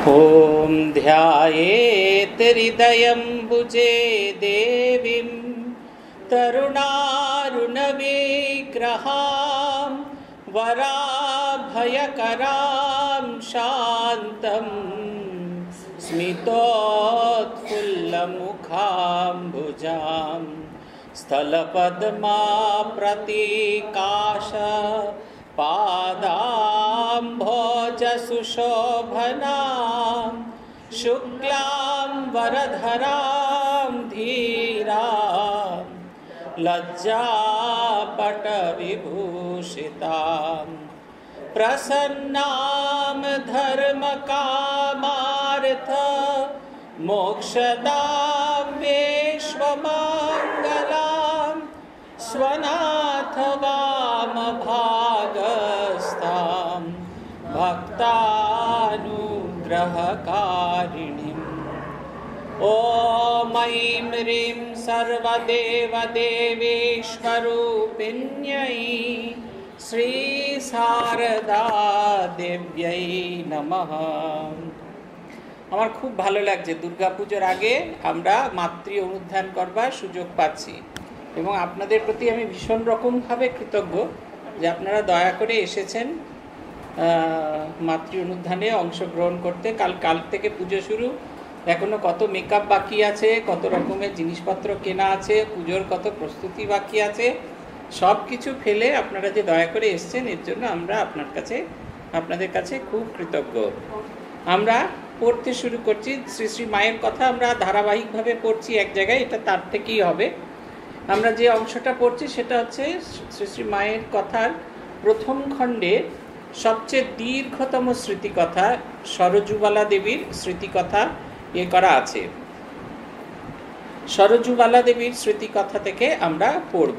ॐ ध्यायेत् हृदयम्बुजे देवीं तरुणारुणविग्रहां वराभयकरां शान्तं स्मितोत्फुल्लमुखाम्बुजां स्थलपद्माप्रतीकाश पादाम्भोजसुशोभनां शुक्लां वरधरां धीरां लज्जापटविभूषितां प्रसन्नां धर्मकामार्थ मोक्षदां विश्वमङ्गलां स्वनाथ वामभागस्तां भक्तानुग्रहकारिणीम् ॐ ऐं ह्रीं सर्वदेवदेवेश्वरूपिण्यै श्रीशारदा देव्यै नमः। আমার খুব ভালো লাগছে দুর্গাপুজোর আগে আমরা মাতৃ অনুধ্যান করবার সুযোগ পাচ্ছি এবং আপনাদের প্রতি আমি ভীষণ রকমভাবে কৃতজ্ঞ যে আপনারা দয়া করে এসেছেন মাতৃ অনুধ্যানে অংশগ্রহণ করতে। কাল থেকে পুজো শুরু, এখনও কত মেকআপ বাকি আছে, কত রকমের জিনিসপত্র কেনা আছে, পুজোর কত প্রস্তুতি বাকি আছে, সব কিছু ফেলে আপনারা যে দয়া করে এসেছেন এর জন্য আমরা আপনাদের কাছে খুব কৃতজ্ঞ। আমরা পড়তে শুরু করছি। শ্রী শ্রী মায়ের কথা আমরা ধারাবাহিকভাবে পড়ছি এক জায়গায়, এটা তার থেকেই হবে। আমরা যে অংশটা পড়ছি সেটা হচ্ছে শ্রী শ্রী মায়ের কথার প্রথম খণ্ডের সবচেয়ে দীর্ঘতম স্মৃতিকথা সরজুবালা দেবীর স্মৃতিকথা করা আছে। সরজুবালা দেবীর স্মৃতিকথা থেকে আমরা পড়ব।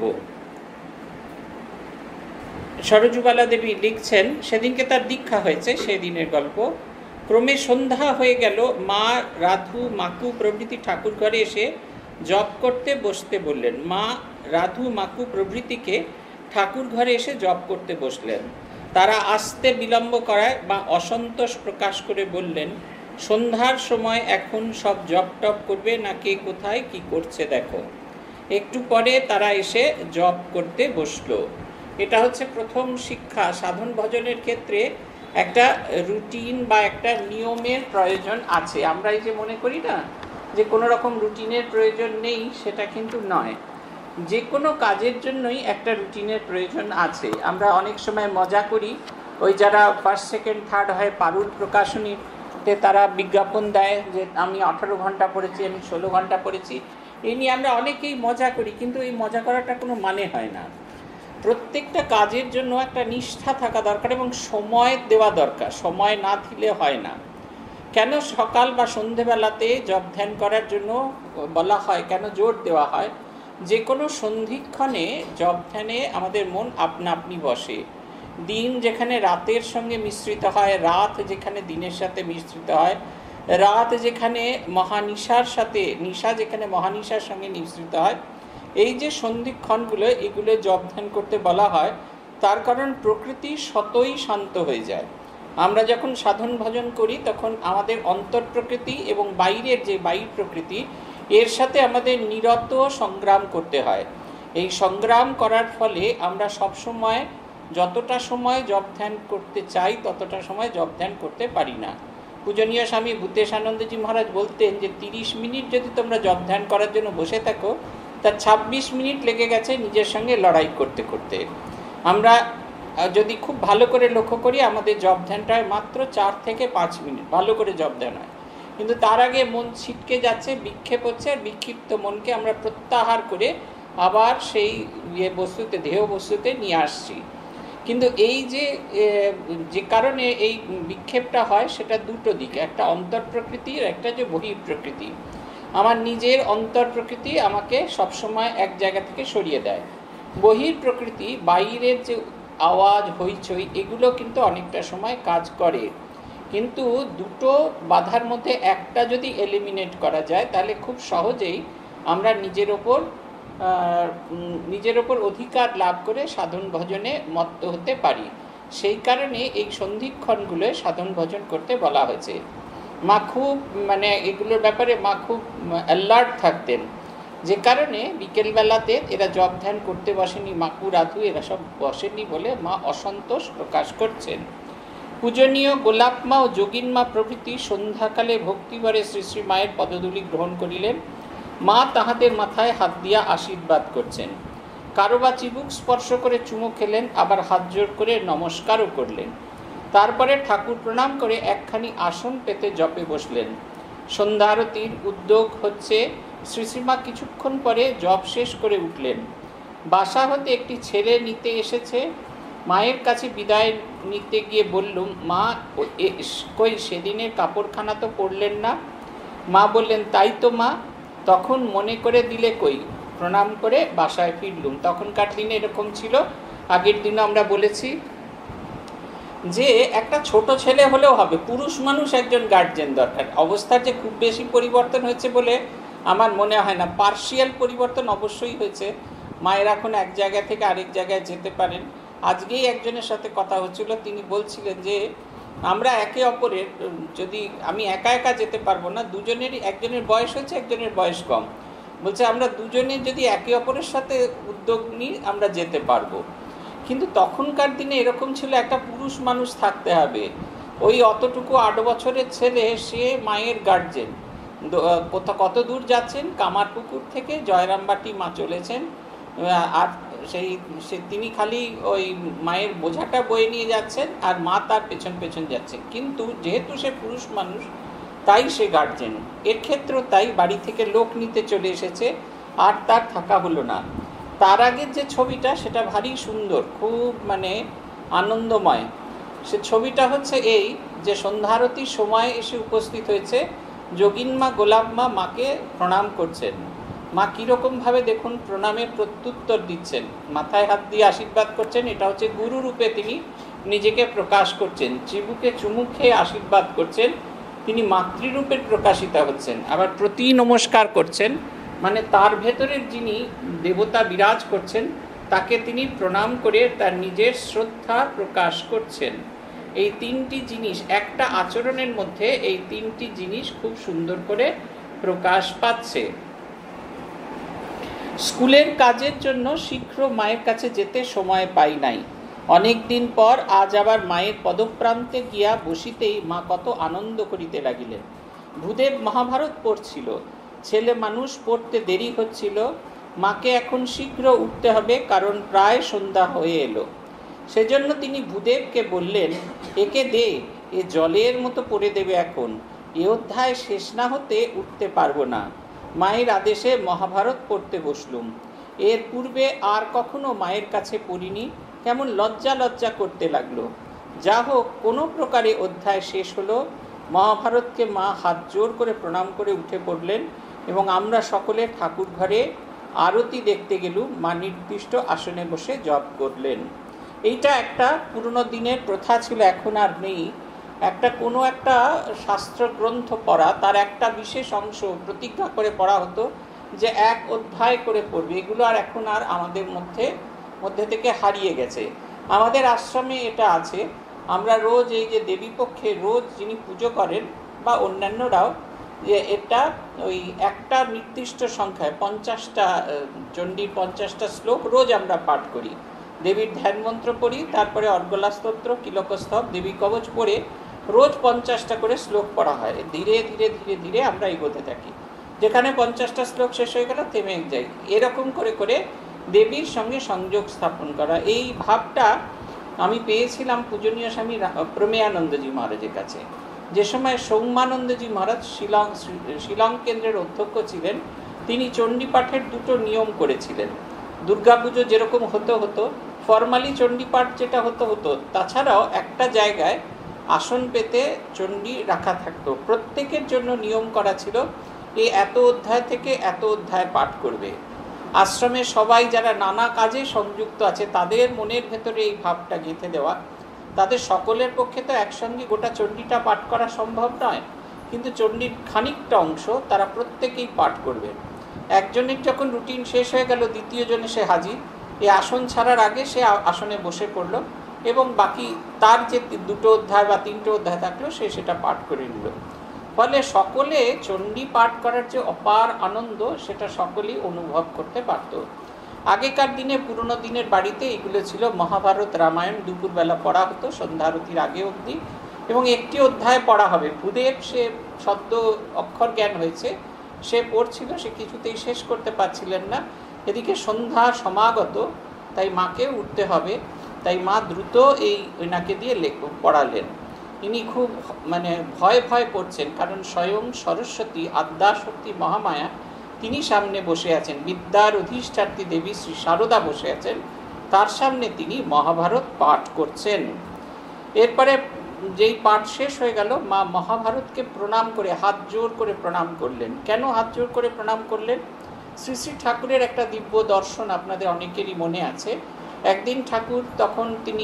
সরজুবালা দেবী লিখছেন, সেদিনকে তার দীক্ষা হয়েছে, সেদিনের গল্প। ক্রমে সন্ধ্যা হয়ে গেল। মা, রাধু, মাকু প্রভৃতি ঠাকুর ঘরে এসে জপ করতে বসতে বললেন। মা, রাধু, মাকু প্রভৃতিকে ঠাকুর ঘরে এসে জপ করতে বসলেন। তারা আসতে বিলম্ব করায় বা অসন্তোষ প্রকাশ করে বললেন, সন্ধ্যার সময় এখন সব জপ টপ করবে না, কে কোথায় কি করছে দেখো। একটু পরে তারা এসে জপ করতে বসলো। এটা হচ্ছে প্রথম শিক্ষা। সাধন ভজনের ক্ষেত্রে একটা রুটিন বা একটা নিয়মের প্রয়োজন আছে। আমরা এই যে মনে করি না যে কোনো রকম রুটিনের প্রয়োজন নেই, সেটা কিন্তু নয়। যে কোনো কাজের জন্যই একটা রুটিনের প্রয়োজন আছে। আমরা অনেক সময় মজা করি, ওই যারা ফার্স্ট সেকেন্ড থার্ড হয় পারুল প্রকাশনীতে তারা বিজ্ঞাপন দেয় যে আমি 18 ঘন্টা পড়েছি, আমি 16 ঘন্টা পড়েছি। এই নিয়ে আমরা অনেকেই মজা করি, কিন্তু এই মজা করাটা কোনো মানে হয় না। প্রত্যেকটা কাজের জন্য একটা নিষ্ঠা থাকা দরকার এবং সময় দেওয়া দরকার। সময় না দিলে হয় না। কেন সকাল বা সন্ধেবেলাতে জপ ধ্যান করার জন্য বলা হয়, কেন জোর দেওয়া হয়? যে কোনো সন্ধিক্ষণে জপ ধ্যানে আমাদের মন আপনা আপনি বসে। দিন যেখানে রাতের সঙ্গে মিশ্রিত হয়, রাত যেখানে দিনের সাথে মিশ্রিত হয়, রাত যেখানে মহানিশার সাথে, নিশা যেখানে মহানিশার সঙ্গে মিশ্রিত হয়, এই যে সন্ধিক্ষণগুলো, এগুলো জপ ধ্যান করতে বলা হয়। তার কারণ প্রকৃতি স্বতই শান্ত হয়ে যায়। আমরা যখন সাধন ভজন করি তখন আমাদের অন্তর প্রকৃতি এবং বাইরের যে বাহির প্রকৃতি, এর সাথে আমাদের নিরত সংগ্রাম করতে হয়। এই সংগ্রাম করার ফলে আমরা সবসময় যতটা সময় জপ ধ্যান করতে চাই ততটা সময় জপ ধ্যান করতে পারি না। পূজনীয় স্বামী ভূতেশানন্দজি মহারাজ বলতেন যে 30 মিনিট যদি তোমরা জপ ধ্যান করার জন্য বসে থাকো, তার 26 মিনিট লেগে গেছে নিজের সঙ্গে লড়াই করতে করতে। আমরা যদি খুব ভালো করে লক্ষ্য করি, আমাদের জপ ধ্যানটায় মাত্র 4 থেকে 5 মিনিট ভালো করে জপ ধ্যান হয়, কিন্তু তার আগে মন ছিটকে যাচ্ছে, বিক্ষেপ হচ্ছে, আর বিক্ষিপ্ত মনকে আমরা প্রত্যাহার করে আবার সেই বস্তুতে, দেহ বস্তুতে নিয়ে আসছি। কিন্তু এই যে কারণে এই বিক্ষেপটা হয় সেটা দুটো দিকে, একটা অন্তর প্রকৃতি আর একটা যে বহির প্রকৃতি। আমার নিজের অন্তর প্রকৃতি আমাকে সবসময় এক জায়গা থেকে সরিয়ে দেয়। বহির প্রকৃতি, বাইরের যে আওয়াজ, হইচই, এগুলো কিন্তু অনেকটা সময় কাজ করে। কিন্তু দুটো বাধার মধ্যে একটা যদি এলিমিনেট করা যায় তাহলে খুব সহজেই আমরা নিজের ওপর অধিকার লাভ করে সাধন ভজনে মত্ত হতে পারি। সেই কারণে এই সন্ধিক্ষণগুলো সাধন ভজন করতে বলা হয়েছে। মা খুব মানে এগুলোর ব্যাপারে মা খুব অ্যালার্ট থাকতেন, যে কারণে বিকেলবেলাতে এরা জপ ধ্যান করতে বসেনি, মাকু রাধু এরা সব বসেনি বলে মা অসন্তোষ প্রকাশ করছেন। পূজনীয় গোলাপ মা ও যোগিন মা প্রভৃতি সন্ধ্যাকালে ভক্তিভরে শ্রী শ্রী মায়ের পদধূলি গ্রহণ করিলেন। মা তাহাদের মাথায় হাত দিয়া আশীর্বাদ করছেন। কারো বা চিবুক স্পর্শ করে চুমো খেলেন, আবার হাত জোর করে নমস্কারও করলেন। তারপরে ঠাকুর প্রণাম করে একখানি আসন পেতে জপে বসলেন। সন্ধ্যা আরতির উদ্যোগ হচ্ছে। শ্রী শ্রীমা কিছুক্ষণ পরে জপ শেষ করে উঠলেন। বাসা হতে একটি ছেলে নিতে এসেছে। মায়ের কাছে বিদায় নিতে গিয়ে বললুম, মা কই সেদিনের কাপড়খানা তো পরলেন না? মা বললেন, তাই তো মা, তখন মনে করে দিলে কই। প্রণাম করে বাসায় ফিরলুম। তখনকার দিনে এরকম ছিল, আগের দিনে আমরা বলেছি যে একটা ছোট ছেলে হলেও হবে, পুরুষ মানুষ একজন গার্জেন দরকার। অবস্থার যে খুব বেশি পরিবর্তন হয়েছে বলে আমার মনে হয় না, পার্শিয়াল পরিবর্তন অবশ্যই হয়েছে। মায়ের এখন এক জায়গা থেকে আরেক জায়গায় যেতে পারেন। আজকেই একজনের সাথে কথা হচ্ছিল, তিনি বলছিলেন যে আমরা একে অপরের, যদি আমি একা একা যেতে পারবো না, দুজনেরই, একজনের বয়স হচ্ছে একজনের বয়স কম, বলছে আমরা দুজনে যদি একে অপরের সাথে উদ্যোগ নিই আমরা যেতে পারবো। কিন্তু তখনকার দিনে এরকম ছিল, একটা পুরুষ মানুষ থাকতে হবে। ওই অতটুকু 8 বছরের ছেলে, সে মায়ের গার্জেন। কত দূর যাচ্ছেন, কামারপুকুর থেকে জয়রামবাটি মা চলেছেন, আর তিনি খালি ওই মায়ের বোঝাটা বয়ে নিয়ে যাচ্ছেন আর মা তার পেছন পেছন যাচ্ছেন। কিন্তু যেহেতু সে পুরুষ মানুষ তাই সে গার্জেন। এর ক্ষেত্রেও তাই, বাড়ি থেকে লোক নিতে চলে এসেছে আর তার থাকা হলো না। তার আগের যে ছবিটা সেটা ভারী সুন্দর, খুব মানে আনন্দময়। সে ছবিটা হচ্ছে এই যে সন্ধ্যারতির সময় এসে উপস্থিত হয়েছে, যোগিন মা গোলাপ মা মাকে প্রণাম করছেন। মা কীরকমভাবে দেখুন প্রণামের প্রত্যুত্তর দিচ্ছেন, মাথায় হাত দিয়ে আশীর্বাদ করছেন। এটা হচ্ছে গুরু রূপে তিনি নিজেকে প্রকাশ করছেন। চিবুকে চুমু খেয়ে আশীর্বাদ করছেন, তিনি মাতৃরূপে প্রকাশিত হচ্ছেন। আবার প্রতি নমস্কার করছেন, মানে তার ভেতরের যিনি দেবতা বিরাজ করছেন তাকে তিনি প্রণাম করে তার নিজের শ্রদ্ধা প্রকাশ করছেন। এই তিনটি জিনিস একটা আচরণের মধ্যে, এই তিনটি জিনিস খুব সুন্দর করে প্রকাশ পাচ্ছে। স্কুলের কাজের জন্য শীঘ্র মায়ের কাছে যেতে সময় পাই নাই। অনেক দিন পর আজ আবার মায়ের পদপ্রান্তে গিয়া বসিতেই মা কত আনন্দ করিতে লাগিলেন। ভূদেব মহাভারত পড়ছিল, ছেলে মানুষ পড়তে দেরি হচ্ছিল। মাকে এখন শীঘ্র উঠতে হবে, কারণ প্রায় সন্ধ্যা হয়ে এলো। সেজন্য তিনি ভূদেবকে বললেন, একে দে, এ জলের মতো পড়ে দেবে এখন, এ অধ্যায় শেষ না হতে উঠতে পারবো না। মায়ের আদেশে মহাভারত পড়তে বসলুম। এর পূর্বে আর কখনো মায়ের কাছে পড়িনি, কেমন লজ্জা লজ্জা করতে লাগলো। যা হোক, কোনো প্রকারে অধ্যায় শেষ হলো। মহাভারতকে মা হাত জোর করে প্রণাম করে উঠে পড়লেন এবং আমরা সকলে ঠাকুর ঘরে আরতি দেখতে গেলুম। মা নির্দিষ্ট আসনে বসে জপ করলেন। এইটা একটা পুরনো দিনের প্রথা ছিল, এখন আর নেই। কোনো একটা শাস্ত্রগ্রন্থ পড়া, তার একটা বিশেষ অংশ প্রতিজ্ঞা করে পড়া হতো যে 1 অধ্যায় করে পড়বে। এগুলো আর এখন আর আমাদের মধ্যে থেকে হারিয়ে গেছে। আমাদের আশ্রমে এটা আছে, আমরা রোজ এই যে দেবীপক্ষে রোজ যিনি পুজো করেন বা অন্যান্যরাও, যে এটা ওই একটা নির্দিষ্ট সংখ্যায় 50টা চণ্ডীর 50টা শ্লোক রোজ আমরা পাঠ করি। দেবীর ধ্যান মন্ত্র পড়ি, তারপরে অর্গলা স্তোত্র, কিলকস্তব, দেবী কবচ পড়ে রোজ 50টা করে শ্লোক পড়া হয়। ধীরে ধীরে ধীরে ধীরে আমরা এগোতে থাকি। যেখানে 50টা শ্লোক শেষ হয়ে গেল থেমে যাই। এরকম করে করে দেবীর সঙ্গে সংযোগ স্থাপন করা, এই ভাবটা আমি পেয়েছিলাম পূজনীয় স্বামী প্রমেয়ানন্দজি মহারাজের কাছে। যে সময় সৌম্যানন্দজি মহারাজ শিলং কেন্দ্রের অধ্যক্ষ ছিলেন, তিনি চণ্ডীপাঠের 2টো নিয়ম করেছিলেন। দুর্গাপুজো যেরকম হতো ফর্মালি চণ্ডীপাঠ যেটা হতো, তাছাড়াও একটা জায়গায় আসন পেতে চণ্ডী রাখা থাকতো। প্রত্যেকের জন্য নিয়ম করা ছিল, এই এত অধ্যায় থেকে এত অধ্যায় পাঠ করবে। আশ্রমে সবাই যারা নানা কাজে সংযুক্ত আছে তাদের মনের ভেতরে এই ভাবটা গেঁথে দেওয়া। তাদের সকলের পক্ষে তো একসঙ্গে গোটা চণ্ডীটা পাঠ করা সম্ভব নয়, কিন্তু চণ্ডীর খানিকটা অংশ তারা প্রত্যেকেই পাঠ করবে। একজনের যখন রুটিন শেষ হয়ে গেল, দ্বিতীয় জনে সে হাজির। এই আসন ছাড়ার আগে সে আসনে বসে পড়ল এবং বাকি তার যে 2টো অধ্যায় বা 3টে অধ্যায় থাকলো সে সেটা পাঠ করে নিল। ফলে সকলে চণ্ডী পাঠ করার যে অপার আনন্দ সেটা সকলেই অনুভব করতে পারত। আগেকার দিনে পুরনো দিনের বাড়িতে এগুলো ছিল মহাভারত রামায়ণ দুপুরবেলা পড়া হতো সন্ধ্যারতির আগে অবধি, এবং একটি অধ্যায় পড়া হবে। ভূদেব সে শব্দ অক্ষর জ্ঞান হয়েছে, সে পড়ছিল, সে কিছুতেই শেষ করতে পারছিলেন না। এদিকে সন্ধ্যা সমাগত, তাই মাকেও উঠতে হবে, তাই মা দ্রুত এনাকে দিয়ে পড়ালেন। ইনি খুব ভয় ভয় পড়ছেন, কারণ স্বয়ং সরস্বতী আদ্যাশক্তি মহামায়া তিনি সামনে বসে আছেন, বিদ্যার অধিষ্ঠাত্রী দেবী শ্রী শারদা বসে আছেন, তার সামনে তিনি মহাভারত পাঠ করছেন। এরপরে যেই পাঠ শেষ হয়ে গেল, মা মহাভারতকে প্রণাম করে হাত জোর করে প্রণাম করলেন। কেন হাত জোর করে প্রণাম করলেন? শ্রী শ্রী ঠাকুরের একটা দিব্য দর্শন আপনাদের অনেকেরই মনে আছে। একদিন ঠাকুর, তখন তিনি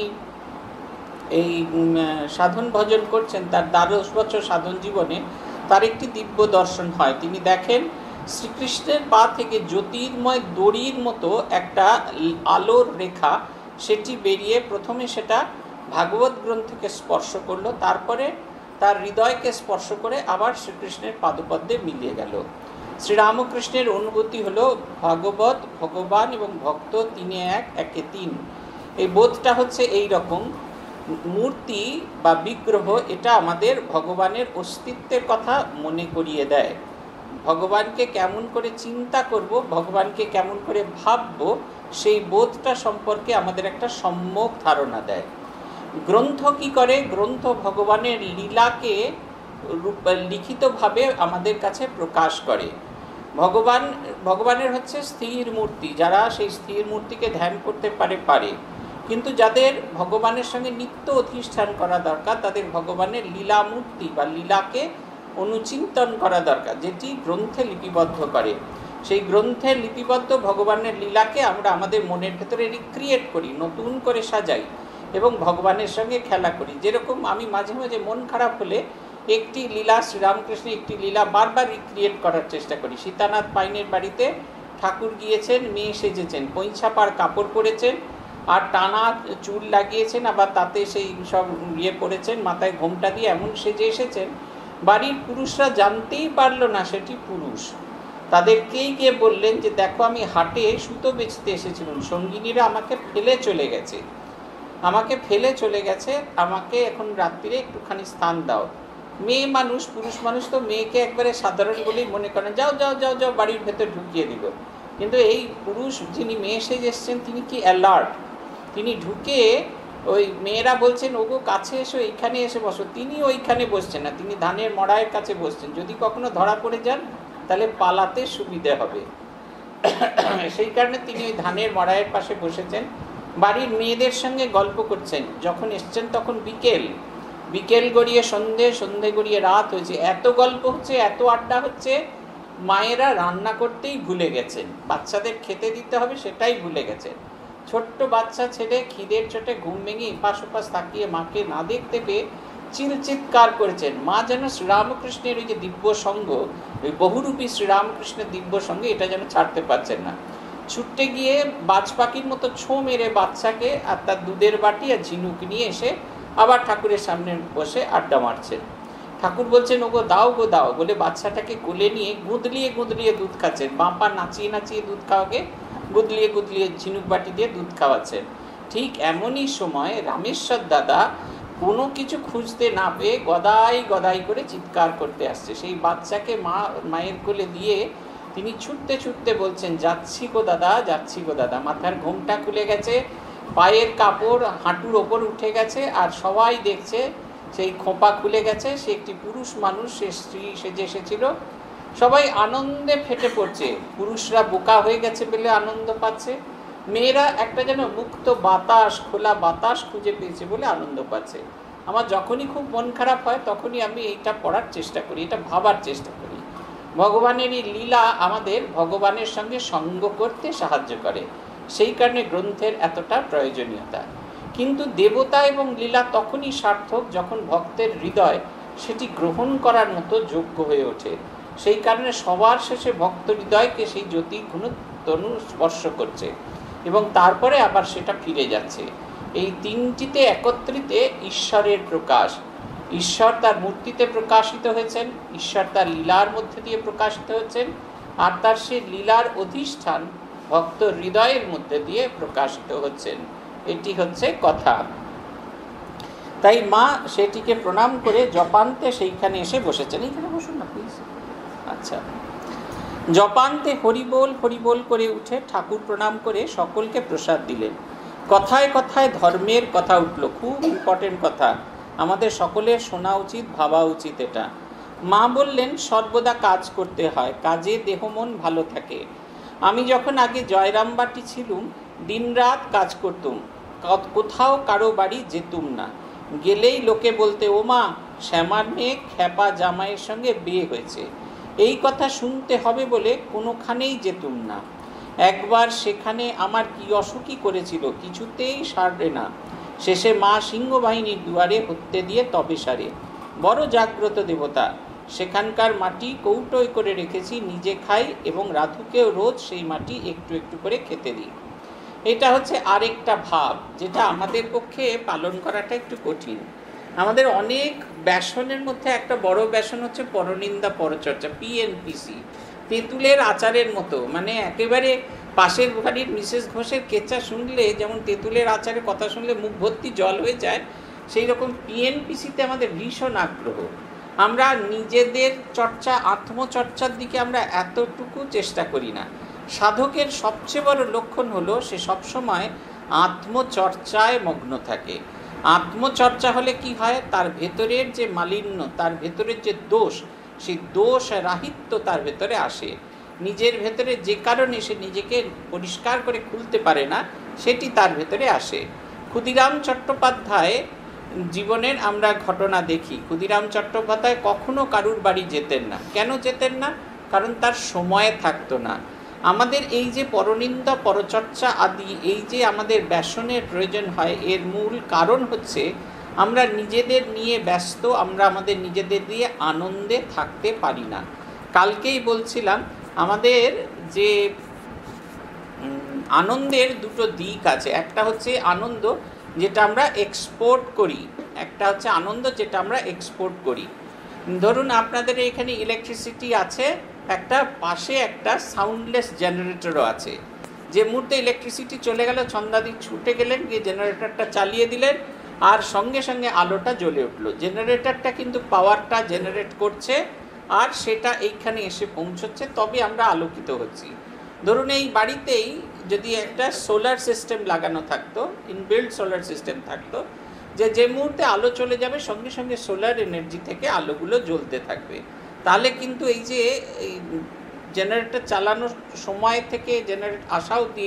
এই সাধন ভজন করছেন, তার 12 বছর সাধন জীবনে তার একটি দিব্য দর্শন হয়। তিনি দেখেন শ্রীকৃষ্ণের পা থেকে জ্যোতির্ময় দড়ির মতো একটা আলোর রেখা সেটি বেরিয়ে প্রথমে সেটা ভাগবত গ্রন্থকে স্পর্শ করলো, তারপরে তার হৃদয়কে স্পর্শ করে আবার শ্রীকৃষ্ণের পাদপদ্মে মিলিয়ে গেল। শ্রীরামকৃষ্ণের অনুভূতি হলো ভাগবত, ভগবান এবং ভক্ত তিনে এক, একে তিন। এই বোধটা হচ্ছে এই রকম। মূর্তি বা বিগ্রহ এটা আমাদের ভগবানের অস্তিত্বের কথা মনে করিয়ে দেয়। ভগবানকে কেমন করে চিন্তা করব, ভগবানকে কেমন করে ভাবব, সেই বোধটা সম্পর্কে আমাদের একটা সম্যক ধারণা দেয়। গ্রন্থ কি করে? গ্রন্থ ভগবানের লীলাকে লিখিতভাবে আমাদের কাছে প্রকাশ করে। ভগবানের হচ্ছে স্থির মূর্তি, যারা সেই স্থির মূর্তিকে ধ্যান করতে পারে। কিন্তু যাদের ভগবানের সঙ্গে নিত্য অধিষ্ঠান করা দরকার, তাদের ভগবানের লীলা মূর্তি বা লীলাকে অনুচিন্তন করা দরকার, যেটি গ্রন্থে লিপিবদ্ধ করে। সেই গ্রন্থে লিপিবদ্ধ ভগবানের লীলাকে আমরা আমাদের মনের ভেতরে রিক্রিয়েট করি, নতুন করে সাজাই এবং ভগবানের সঙ্গে খেলা করি। যেরকম আমি মাঝে মাঝে মন খারাপ হলে একটি লীলা, শ্রীরামকৃষ্ণের একটি লীলা বারবার রিক্রিয়েট করার চেষ্টা করি। সীতানাথ পাইনের বাড়িতে ঠাকুর গিয়েছেন, মেয়ে সেজেছেন, পৈঁছাপার কাপড় পরেছেন আর টানা চুল লাগিয়েছেন, আবার তাতে সেই সব পরেছেন, মাথায় ঘোমটা দিয়ে এমন সেজে এসেছেন, বাড়ির পুরুষরা জানতেই পারলো না সেটি পুরুষ। তাদেরকেই গিয়ে বললেন যে দেখো, আমি হাটে সুতো বেচতে এসেছিলাম, সঙ্গিনীরা আমাকে ফেলে চলে গেছে, আমাকে এখন রাত্রিরে একটুখানি স্থান দাও। মেয়ে মানুষ, পুরুষ মানুষ তো মেয়েকে একবারে সাধারণ বলেই মনে করেন, যাও যাও যাও যাও বাড়ির ভেতর ঢুকিয়ে দিল। কিন্তু এই পুরুষ যিনি মেয়ে সেজে এসছেন তিনি কি অ্যালার্ট, তিনি ঢুকে ওই মেয়েরা বলছেন ওগো কাছে এসো, এইখানে এসে বসো, তিনি ওইখানে বসছেন না, তিনি ধানের মড়াইয়ের কাছে বসছেন, যদি কখনো ধরা পড়ে যান তাহলে পালাতে সুবিধে হবে। সেই কারণে তিনি ওই ধানের মড়াইয়ের পাশে বসেছেন, বাড়ির মেয়েদের সঙ্গে গল্প করছেন। যখন এসছেন তখন বিকেল গড়িয়ে সন্ধে গড়িয়ে রাত হয়েছে, এত গল্প হচ্ছে, এত আড্ডা হচ্ছে, মায়েরা রান্না করতেই ভুলে গেছেন, বাচ্চাদের খেতে দিতে হবে সেটাই ভুলে গেছেন। ছোট্ট বাচ্চা ছেলে খিদের চোটে ঘুম ভেঙে এপাশ ওপাশ তাকিয়ে মাকে না দেখতে পেয়ে চিৎকার করেছেন। মা যেন শ্রীরামকৃষ্ণের ওই যে দিব্য সঙ্গ, ওই বহুরূপী শ্রীরামকৃষ্ণের দিব্য সঙ্গে এটা যেন ছাড়তে পারছেন না। ছুটতে গিয়ে বাজ পাখির মতো ছো মেরে বাচ্চাকে আর তার দুধের বাটি আর ঝিনুক নিয়ে এসে আবার ঠাকুরের সামনে বসে আড্ডা মারছেন। ঠাকুর বলছেন ওগো দাও গো দাও বলে বাচ্চাটাকে কোলে নিয়ে গুদলিয়ে দুধ খাচ্ছেন, বাঁ পা নাচিয়ে দুধ খাওয়াকে গুদলিয়ে ঝিনুক বাটি দিয়ে দুধ খাওয়াচ্ছেন। ঠিক এমনই সময় রামেশ্বর দাদা কোনো কিছু খুঁজতে না পেয়ে গদাই করে চিৎকার করতে আসছে। সেই বাচ্চাকে মায়ের কোলে দিয়ে তিনি ছুটতে বলছেন, যাচ্ছি গো দাদা। মাথার ঘোমটা খুলে গেছে, পায়ের কাপড় হাঁটুর ওপর উঠে গেছে, আর সবাই দেখছে সেই খোঁপা খুলে গেছে। সে একটি পুরুষ মানুষ, সে স্ত্রী সেজে এসেছিল। সবাই আনন্দে ফেটে পড়ছে, পুরুষরা বোকা হয়ে গেছে বলে আনন্দ পাচ্ছে, মেয়েরা একটা যেন মুক্ত বাতাস, খোলা বাতাস খুঁজে পেয়েছে বলে আনন্দ পাচ্ছে। আমার যখনই খুব মন খারাপ হয় তখনই আমি এইটা পড়ার চেষ্টা করি, এটা ভাবার চেষ্টা করি। ভগবানের এই লীলা আমাদের ভগবানের সঙ্গে সঙ্গ করতে সাহায্য করে, সেই কারণে গ্রন্থের এতটা প্রয়োজনীয়তা। কিন্তু দেবতা এবং লীলা তখনই সার্থক যখন ভক্তের হৃদয় সেটি গ্রহণ করার মতো যোগ্য হয়ে ওঠে। সেই কারণে সবার শেষে ভক্ত হৃদয়কে সেই জ্যোতি তনু স্পর্শ করছে এবং তারপরে আবার সেটা ফিরে যাচ্ছে। এই তিনটিতে একত্রিতে ঈশ্বরের প্রকাশ। ঈশ্বর তার মূর্তিতে প্রকাশিত হয়েছেন, ঈশ্বর তার লীলার মধ্যে দিয়ে প্রকাশিত হয়েছেন, আর তার সেই লীলার অধিষ্ঠান ভক্ত হৃদয়ের মধ্যে দিয়ে প্রকাশিত হচ্ছেন। এটি হচ্ছে কথা। তাই মা সেটিকে প্রণাম করে জপান্তে সেইখানে এসে বসেছেন। এইখানে বসুন না প্লিজ। আচ্ছা, জপান্তে হরিবোল হরিবোল করে উঠে ঠাকুর প্রণাম করে সকলকে প্রসাদ দিলেন। কথায় কথায় ধর্মের কথা উঠল, খুব ইম্পর্টেন্ট কথা, আমাদের সকলের শোনা উচিত, ভাবা উচিত এটা। মা বললেন সর্বদা কাজ করতে হয়, কাজে দেহ মন ভালো থাকে। আমি যখন আগে জয়রামবাটি ছিলুম দিনরাত কাজ করতুম, কোথাও কারো বাড়ি যেতুম না। গেলেই লোকে বলতে, ও মা, শ্যামার মেয়ে খ্যাপা জামাইয়ের সঙ্গে বিয়ে হয়েছে। এই কথা শুনতে হবে বলে কোনোখানেই যেতুম না। একবার সেখানে আমার কি অসুখই করেছিল, কিছুতেই সারবে না। শেষে মা সিংহবাহিনীর দুয়ারে হত্যে দিয়ে তবে সারে। বড় জাগ্রত দেবতা। সেখানকার মাটি কৌটোয় করে রেখেছি, নিজে খাই এবং রাধুকেও রোজ সেই মাটি একটু একটু করে খেতে দিই। এটা হচ্ছে আরেকটা ভাব, যেটা আমাদের পক্ষে পালন করাটা একটু কঠিন। আমাদের অনেক ব্যাসনের মধ্যে একটা বড় ব্যাসন হচ্ছে পরনিন্দা পরচর্চা, পিএনপিসি, তেঁতুলের আচারের মতো। মানে একেবারে পাশের বাড়ির মিসেস ঘোষের কেচ্চা শুনলে যেমন তেঁতুলের আচারের কথা শুনলে মুখ ভর্তি জল হয়ে যায়, সেই রকম পিএনপিসিতে আমাদের ভীষণ আগ্রহ। আমরা নিজেদের চর্চা, আত্মচর্চার দিকে আমরা এতটুকু চেষ্টা করি না। সাধকের সবচেয়ে বড় লক্ষণ হলো সে সবসময় আত্মচর্চায় মগ্ন থাকে। আত্মচর্চা হলে কি হয়, তার ভেতরের যে মালিন্য, তার ভেতরের যে দোষ, সেই দোষ রাহিত্য তার ভেতরে আসে। নিজের ভেতরে যে কারণে সে নিজেকে পরিষ্কার করে খুলতে পারে না, সেটি তার ভেতরে আসে। ক্ষুদিরাম চট্টোপাধ্যায় জীবনের আমরা ঘটনা দেখি। ক্ষুদিরাম চট্টোপাধ্যায় কখনো কারুর বাড়ি যেতেন না। কেন যেতেন না? কারণ তার সময় থাকতো না। আমাদের এই যে পরনিন্দা পরচর্চা আদি, এই যে আমাদের ব্যাসনের প্রয়োজন হয়, এর মূল কারণ হচ্ছে আমরা নিজেদের নিয়ে ব্যস্ত, আমরা আমাদের নিজেদের দিয়ে আনন্দে থাকতে পারি না। কালকেই বলছিলাম, আমাদের যে আনন্দের দুটো দিক আছে। একটা হচ্ছে আনন্দ যেটা আমরা এক্সপোর্ট করি, একটা হচ্ছে আনন্দ যেটা আমরা এক্সপোর্ট করি। ধরুন আপনাদের এখানে ইলেকট্রিসিটি আছে, একটা পাশে একটা সাউন্ডলেস জেনারেটরও আছে। যে মুহূর্তে ইলেকট্রিসিটি চলে গেল, ছন্দাদি ছুটে গেলেন, গিয়ে জেনারেটরটা চালিয়ে দিলেন, আর সঙ্গে সঙ্গে আলোটা জ্বলে উঠলো। জেনারেটরটা কিন্তু পাওয়ারটা জেনারেট করছে, আর সেটা এইখানে এসে পৌঁছচ্ছে, তবে আমরা আলোকিত হচ্ছি। ধরুন এই বাড়িতেই যদি একটা সোলার সিস্টেম লাগানো থাকতো, ইনবিল্ড সোলার সিস্টেম থাকতো, যে মুহূর্তে আলো চলে যাবে সঙ্গে সঙ্গে সোলার এনার্জি থেকে আলোগুলো জ্বলতে থাকবে, তাহলে কিন্তু এই যে এই জেনারেটর চালানোর সময় থেকে জেনারেট আসা অবধি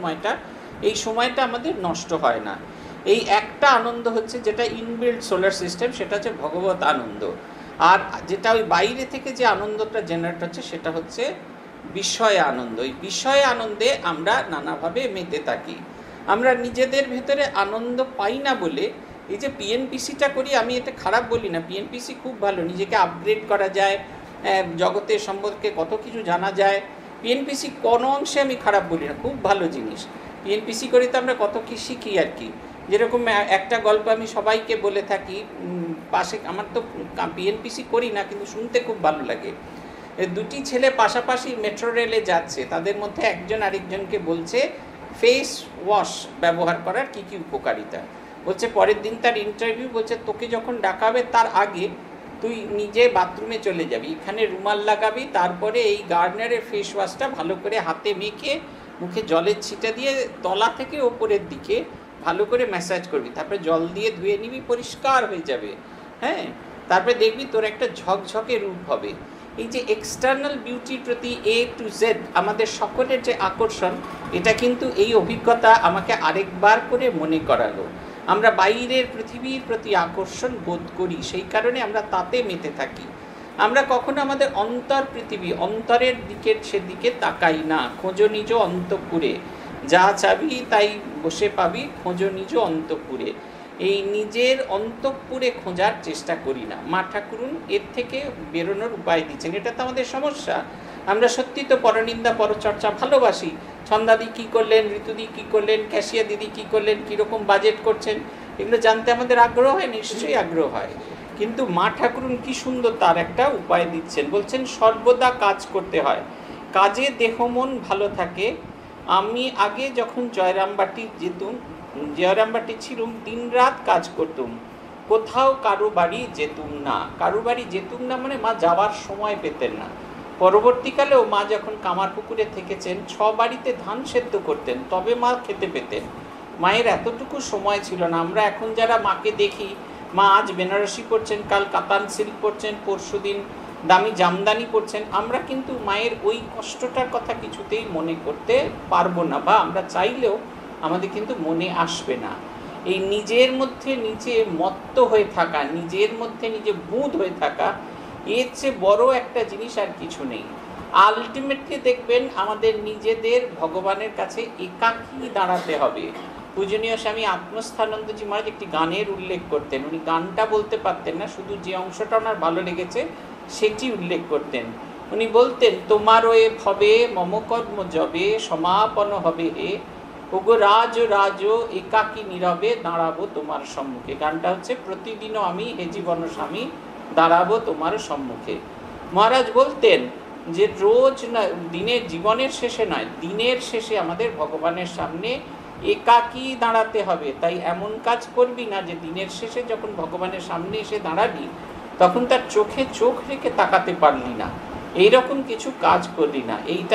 এই সময়টা আমাদের নষ্ট হয় না। এই একটা আনন্দ হচ্ছে যেটা ইনবিল্ড সোলার সিস্টেম, সেটা হচ্ছে ভগবত আনন্দ। আর যেটা ওই বাইরে থেকে যে আনন্দটা জেনারেট হচ্ছে সেটা হচ্ছে বিষয় আনন্দ। এই বিষয় আনন্দে আমরা নানাভাবে মেতে থাকি। আমরা নিজেদের ভেতরে আনন্দ পাই না বলে এই যে পিএনপিসিটা করি, আমি এটা খারাপ বলি না, পিএনপিসি খুব ভালো, নিজেকে আপগ্রেড করা যায়, জগতের সম্পর্কে কত কিছু জানা যায়। পিএনপিসি কোনো অংশে আমি খারাপ বলি না, খুব ভালো জিনিস। পিএনপিসি করে তো আমরা কত কি শিখি আর কি। যেরকম একটা গল্প আমি সবাইকে বলে থাকি, পাশে আমার তো পিএনপিসি করি না কিন্তু শুনতে খুব ভালো লাগে। দুটি ছেলে পাশাপাশি মেট্রো রেলে যাচ্ছে, তাদের মধ্যে একজন আরেকজনকে বলছে ফেস ওয়াশ ব্যবহার করার কি কি উপকারিতা। বলছে পরের দিন তার ইন্টারভিউ, বলছে তোকে যখন ডাকাবে তার আগে তুই নিজে বাথরুমে চলে যাবি, এখানে রুমাল লাগাবি, তারপরে এই গার্ডনারের ফেস ওয়াশটা ভালো করে হাতে মেখে মুখে জলের ছিটা দিয়ে তলা থেকে ওপরের দিকে ভালো করে ম্যাসাজ করবি, তারপরে জল দিয়ে ধুয়ে নিবি, পরিষ্কার হয়ে যাবে। হ্যাঁ, তারপরে দেখবি তোর একটা ঝকঝকে রূপ হবে। এই যে এক্সটার্নাল বিউটির প্রতি A to Z আমাদের সকলের যে আকর্ষণ, এটা কিন্তু এই অভিজ্ঞতা আমাকে আরেকবার করে মনে করালো। আমরা বাইরের পৃথিবীর প্রতি আকর্ষণ বোধ করি, সেই কারণে আমরা তাতে মেতে থাকি। আমরা কখনো আমাদের অন্তর পৃথিবী, অন্তরের দিকে সেদিকে তাকাই না। খোঁজো নিজ অন্তঃপুরে, যা চাবি তাই বসে পাবি, খোঁজো নিজ অন্তঃপুরে। এই নিজের অন্তঃপুরে খোঁজার চেষ্টা করি না। মা ঠাকুরুন এর থেকে বেরোনোর উপায় দিচ্ছেন। এটা তো আমাদের সমস্যা। আমরা সত্যি তো পরনিন্দা পরচর্চা ভালোবাসি। ছন্দাদি কী করলেন, ঋতুদি কী করলেন, ক্যাশিয়া দিদি কী করলেন, কীরকম বাজেট করছেন, এগুলো জানতে আমাদের আগ্রহ হয়, নিশ্চয়ই আগ্রহ হয়। কিন্তু মা ঠাকুরুন কি সুন্দর তার একটা উপায় দিচ্ছেন, বলছেন সর্বদা কাজ করতে হয়, কাজে দেহ মন ভালো থাকে। আমি আগে যখন জয়রামবাটি ছিলুম দিনরাত কাজ করতুম, কোথাও কারো বাড়ি যেতুম না। কারো বাড়ি যেতুম না মানে মা যাওয়ার সময় পেতেন না। পরবর্তীকালেও মা যখন কামারপুকুরে থেকেছেন 6 বাড়িতে ধান সেদ্ধ করতেন, তবে মা খেতে পেতেন। মায়ের এতটুকু সময় ছিল না। আমরা এখন যারা মাকে দেখি, মা আজ বেনারসি পরছেন, কাল কাতান সিল্ক পরছেন, পরশুদিন দামি জামদানি পরছেন, আমরা কিন্তু মায়ের ওই কষ্টটার কথা কিছুতেই মনে করতে পারবো না, বা আমরা চাইলেও আমাদের কিন্তু মনে আসবে না। এই নিজের মধ্যে নিজে মত্ত হয়ে থাকা, নিজের মধ্যে নিজে বুঁদ হয়ে থাকা, এর চেয়ে বড় একটা জিনিস আর কিছু নেই। আলটিমেটলি দেখবেন আমাদের নিজেদের ভগবানের কাছে একাকী দাঁড়াতে হবে। পূজনীয় স্বামী আত্মস্থানন্দজি মহারাজ একটি গানের উল্লেখ করতেন। উনি গানটা বলতে পারতেন না, শুধু যে অংশটা ওনার ভালো লেগেছে সেটি উল্লেখ করতেন। উনি বলতেন, তোমার ওয়ে ভবে মম কর্ম যবে সমাপন হবে হে, ওগো রাজ রাজ একাকী নীরবে দাঁড়াবো তোমার সম্মুখে। গানটা হচ্ছে, প্রতিদিনও আমি হে জীবন স্বামী দাঁড়াবো তোমার সম্মুখে। মহারাজ বলতেন যে রোজ না, দিনের জীবনের শেষে নয়, দিনের শেষে আমাদের ভগবানের সামনে একাকী দাঁড়াতে হবে। তাই এমন কাজ করবি না যে দিনের শেষে যখন ভগবানের সামনে এসে দাঁড়াবি তখন তার চোখে চোখ রেখে তাকাতে পারলি না, এইরকম কিছু কাজ করলি না। এইটা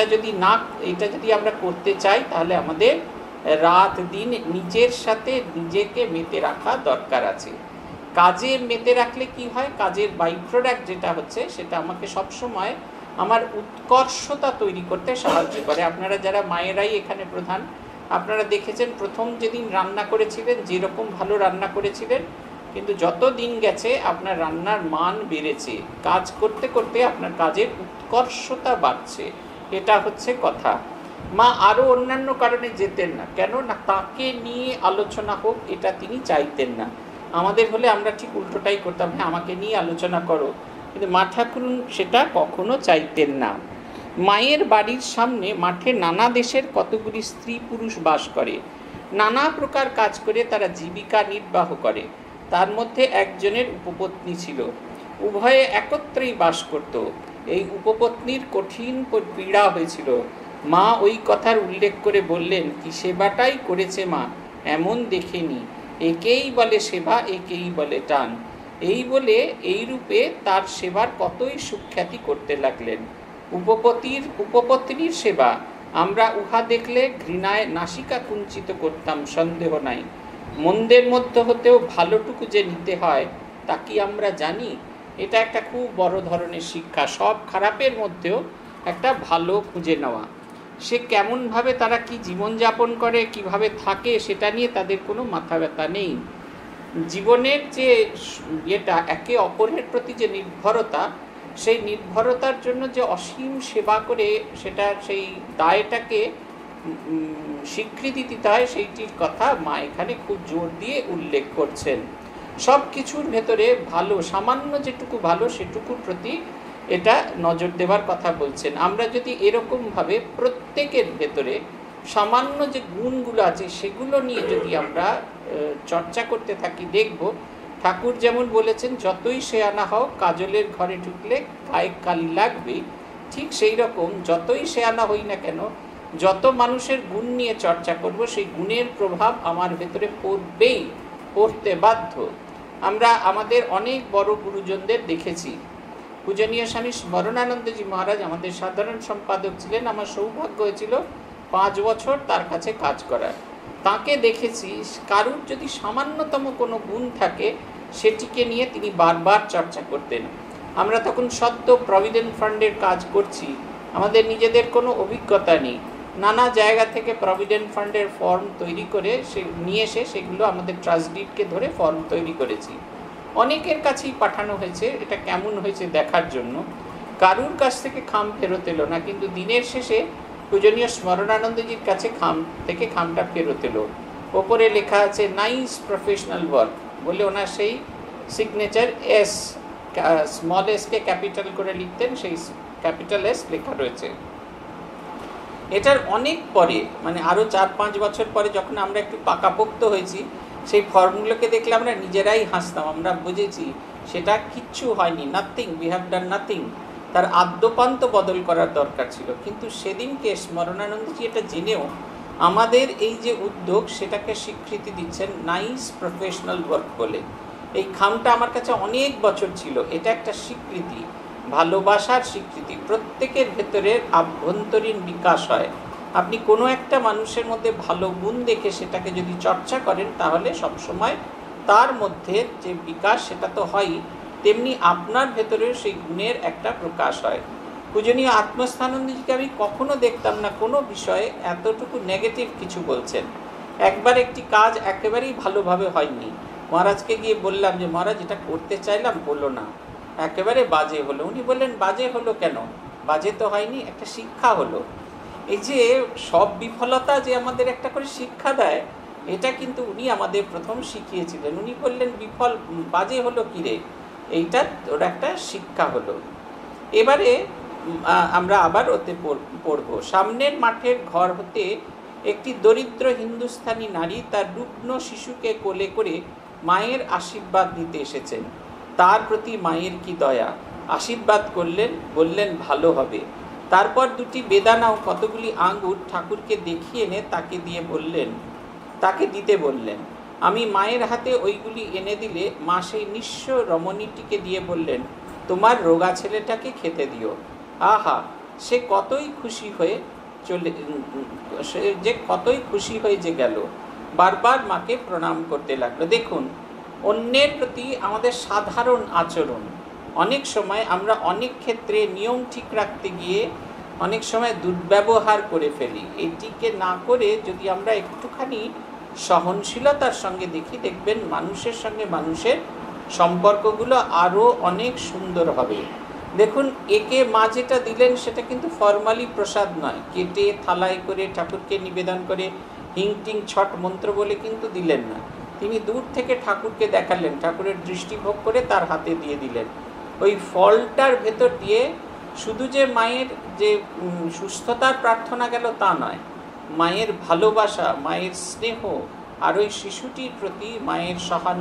যদি আমরা করতে চাই, তাহলে আমাদের রাত দিন নিজের সাথে নিজেকে মেতে রাখা দরকার আছে। কাজে মেতে রাখলে কি হয়, কাজের বাই প্রোডাক্ট যেটা হচ্ছে সেটা আমাকে সবসময় আমার উৎকর্ষতা তৈরি করতে সাহায্য করে। আপনারা যারা মায়েরাই এখানে প্রধান, আপনারা দেখেছেন প্রথম যেদিন রান্না করেছিলেন যেরকম ভালো রান্না করেছিলেন, কিন্তু যত দিন গেছে আপনার রান্নার মান বেড়েছে, কাজ করতে করতে আপনার কাজের উৎকর্ষতা বাড়ছে, এটা হচ্ছে কথা। মা আরও অন্যান্য কারণে যেতেন না, কেন না তাকে নিয়ে আলোচনা হোক এটা তিনি চাইতেন না। আমাদের হলে আমরা ঠিক উল্টোটাই করতাম, হ্যাঁ আমাকে নিয়ে আলোচনা করো, কিন্তু মা ঠাকুরুন সেটা কখনো চাইতেন না। মায়ের বাড়ির সামনে মাঠে নানা দেশের কতগুলি স্ত্রী পুরুষ বাস করে, নানা প্রকার কাজ করে তারা জীবিকা নির্বাহ করে। তার মধ্যে একজনের উপপত্নী ছিল, উভয়ে একত্রেই বাস করত। এই উপপত্নীর কঠিন পীড়া হয়েছিল। মা ওই কথার উল্লেখ করে বললেন, কি সেবাটাই করেছে মা, এমন দেখেনি, একেই বলে সেবা, একেই বলে টান। এই বলে এই রূপে তার সেবার কতই সুখ্যাতি করতে লাগলেন। উপপত্নীর সেবা আমরা উহা দেখলে ঘৃণায় নাসিকা কুঞ্চিত করতাম, সন্দেহ নাই। মন্দের মধ্য হতেও ভালোটুকু যে নিতে হয় তা কি আমরা জানি? এটা একটা খুব বড় ধরনের শিক্ষা। সব খারাপের মধ্যেও একটা ভালো খুঁজে নেওয়া। সে কেমনভাবে তারা কি জীবনযাপন করে, কিভাবে থাকে, সেটা নিয়ে তাদের কোনো মাথা ব্যথা নেই। জীবনের যে এটা একে অপরের প্রতি যে নির্ভরতা, সেই নির্ভরতার জন্য যে অসীম সেবা করে সেটা সেই দায়টাকে স্বীকৃতি দিতে হয়, সেইটির কথা মা এখানে খুব জোর দিয়ে উল্লেখ করছেন। সব কিছুর ভেতরে ভালো, সামান্য যেটুকু ভালো সেটুকুর প্রতি এটা নজর দেওয়ার কথা বলছেন। আমরা যদি এরকমভাবে প্রত্যেকের ভেতরে সামান্য যে গুণগুলো আছে সেগুলো নিয়ে যদি আমরা চর্চা করতে থাকি, দেখব ঠাকুর যেমন বলেছেন, যতই শেয়ানা হও কাজলের ঘরে ঢুকলে গায়ে কালি লাগবে। ঠিক সেই রকম যতই শেয়ানা হই না কেন, যত মানুষের গুণ নিয়ে চর্চা করব, সেই গুণের প্রভাব আমার ভেতরে পড়বেই, পড়তে বাধ্য। আমরা আমাদের অনেক বড় গুরুজনদের দেখেছি। পূজনীয় স্বামী স্মরণানন্দজি মহারাজ আমাদের সাধারণ সম্পাদক ছিলেন। আমার সৌভাগ্য হয়েছিল 5 বছর তার কাছে কাজ করার। তাকে দেখেছি কারুর যদি সামান্যতম কোনো গুণ থাকে সেটিকে নিয়ে তিনি বারবার চর্চা করতেন। আমরা তখন সদ্য প্রভিডেন্ট ফান্ডের কাজ করছি, আমাদের নিজেদের কোনো অভিজ্ঞতা নেই। নানা জায়গা থেকে প্রভিডেন্ট ফান্ডের ফর্ম তৈরি করে নিয়ে এসে সেগুলো আমাদের ট্রাস্টডিডকে ধরে ফর্ম তৈরি করেছি। অনেকের কাছেই পাঠানো হয়েছে এটা কেমন হয়েছে দেখার জন্য। কারুর কাছ থেকে খাম ফেরত এলো না, কিন্তু দিনের শেষে পূজনীয় স্মরণানন্দজির কাছে খামটা ফেরত এলো। ওপরে লেখা আছে নাইস প্রফেশনাল ওয়ার্ক বলে ওনার সেই সিগনেচার এস, স্মল এসকে ক্যাপিটাল করে লিখতেন, সেই ক্যাপিটাল এস লেখা রয়েছে। এটার অনেক পরে, মানে আরও 4-5 বছর পরে যখন আমরা একটু পাকাপোক্ত হয়েছি, সেই ফর্মগুলোকে দেখলে আমরা নিজেরাই হাসতাম। আমরা বুঝেছি সেটা কিচ্ছু হয়নি, nothing, we have done nothing. তার আদ্যপান্ত বদল করার দরকার ছিল। কিন্তু সেদিনকে স্মরণানন্দজি এটা জেনেও আমাদের এই যে উদ্যোগ সেটাকে স্বীকৃতি দিচ্ছেন নাইস প্রফেশনাল ওয়ার্ক বলে। এই খামটা আমার কাছে অনেক বছর ছিল। এটা একটা স্বীকৃতি, ভালোবাসার স্বীকৃতি। প্রত্যেকের ভেতরের আভ্যন্তরীণ বিকাশ হয়। আপনি কোনো একটা মানুষের মধ্যে ভালো গুণ দেখে সেটাকে যদি চর্চা করেন তাহলে সবসময় তার মধ্যে যে বিকাশ সেটা তো হয়ই, তেমনি আপনার ভেতরেও সেই গুণের একটা প্রকাশ হয়। পূজনীয় আত্মস্থানন্দজিকে আমি কখনো দেখতাম না কোনো বিষয়ে এতটুকু নেগেটিভ কিছু বলছেন। একবার একটি কাজ একেবারেই ভালোভাবে হয়নি, মহারাজকে গিয়ে বললাম যে মহারাজ এটা করতে চাইলাম, বললো না, একেবারে বাজে হলো। উনি বললেন বাজে হলো কেন? বাজে তো হয়নি, একটা শিক্ষা হলো। এই যে সব বিফলতা যে আমাদের একটা করে শিক্ষা দেয়, এটা কিন্তু উনি আমাদের প্রথম শিখিয়েছিলেন। উনি বললেন বাজে হলো কি রে, এইটা ওর একটা শিক্ষা হলো। এবারে আমরা আবার ওতে পড়ব। সামনের মাঠের ঘর হতে একটি দরিদ্র হিন্দুস্থানি নারী তার রুগ্ন শিশুকে কোলে করে মায়ের আশীর্বাদ নিতে এসেছেন। তার প্রতি মায়ের কি দয়া! আশীর্বাদ করলেন, বললেন ভালো হবে। তারপর দুটি বেদানা ও কতগুলি আঙ্গুর ঠাকুরকে দেখিয়ে এনে তাকে দিতে বললেন। আমি মায়ের হাতে ওইগুলি এনে দিলে মা সেই নিঃস্ব রমণীটিকে দিয়ে বললেন, তোমার রোগা ছেলেটাকে খেতে দিও। আহা, সে কতই খুশি হয়ে যে গেল। বারবার মাকে প্রণাম করতে লাগলো। দেখুন, অন্যের প্রতি আমাদের সাধারণ আচরণ, অনেক সময় আমরা অনেক ক্ষেত্রে নিয়ম ঠিক রাখতে গিয়ে অনেক সময় দুর্ব্যবহার করে ফেলি। এটিকে না করে যদি আমরা একটুখানি সহনশীলতার সঙ্গে দেখি, দেখবেন মানুষের সঙ্গে মানুষের সম্পর্কগুলো আরও অনেক সুন্দর হবে। দেখুন, একে মা যেটা দিলেন সেটা কিন্তু ফরমালি প্রসাদ নয়, কেটে থালায় করে ঠাকুরকে নিবেদন করে হিংটিং ছট মন্ত্র বলে কিন্তু দিলেন না। তিনি দূর থেকে ঠাকুরকে দেখালেন, ঠাকুরের দৃষ্টিভোগ করে তার হাতে দিয়ে দিলেন। ওই ফলটার ভেতর দিয়ে শুধু যে মায়ের যে সুস্থতার প্রার্থনা গেল তা নয়, মায়ের ভালোবাসা, মায়ের স্নেহ, আর ওই শিশুটির প্রতি মায়ের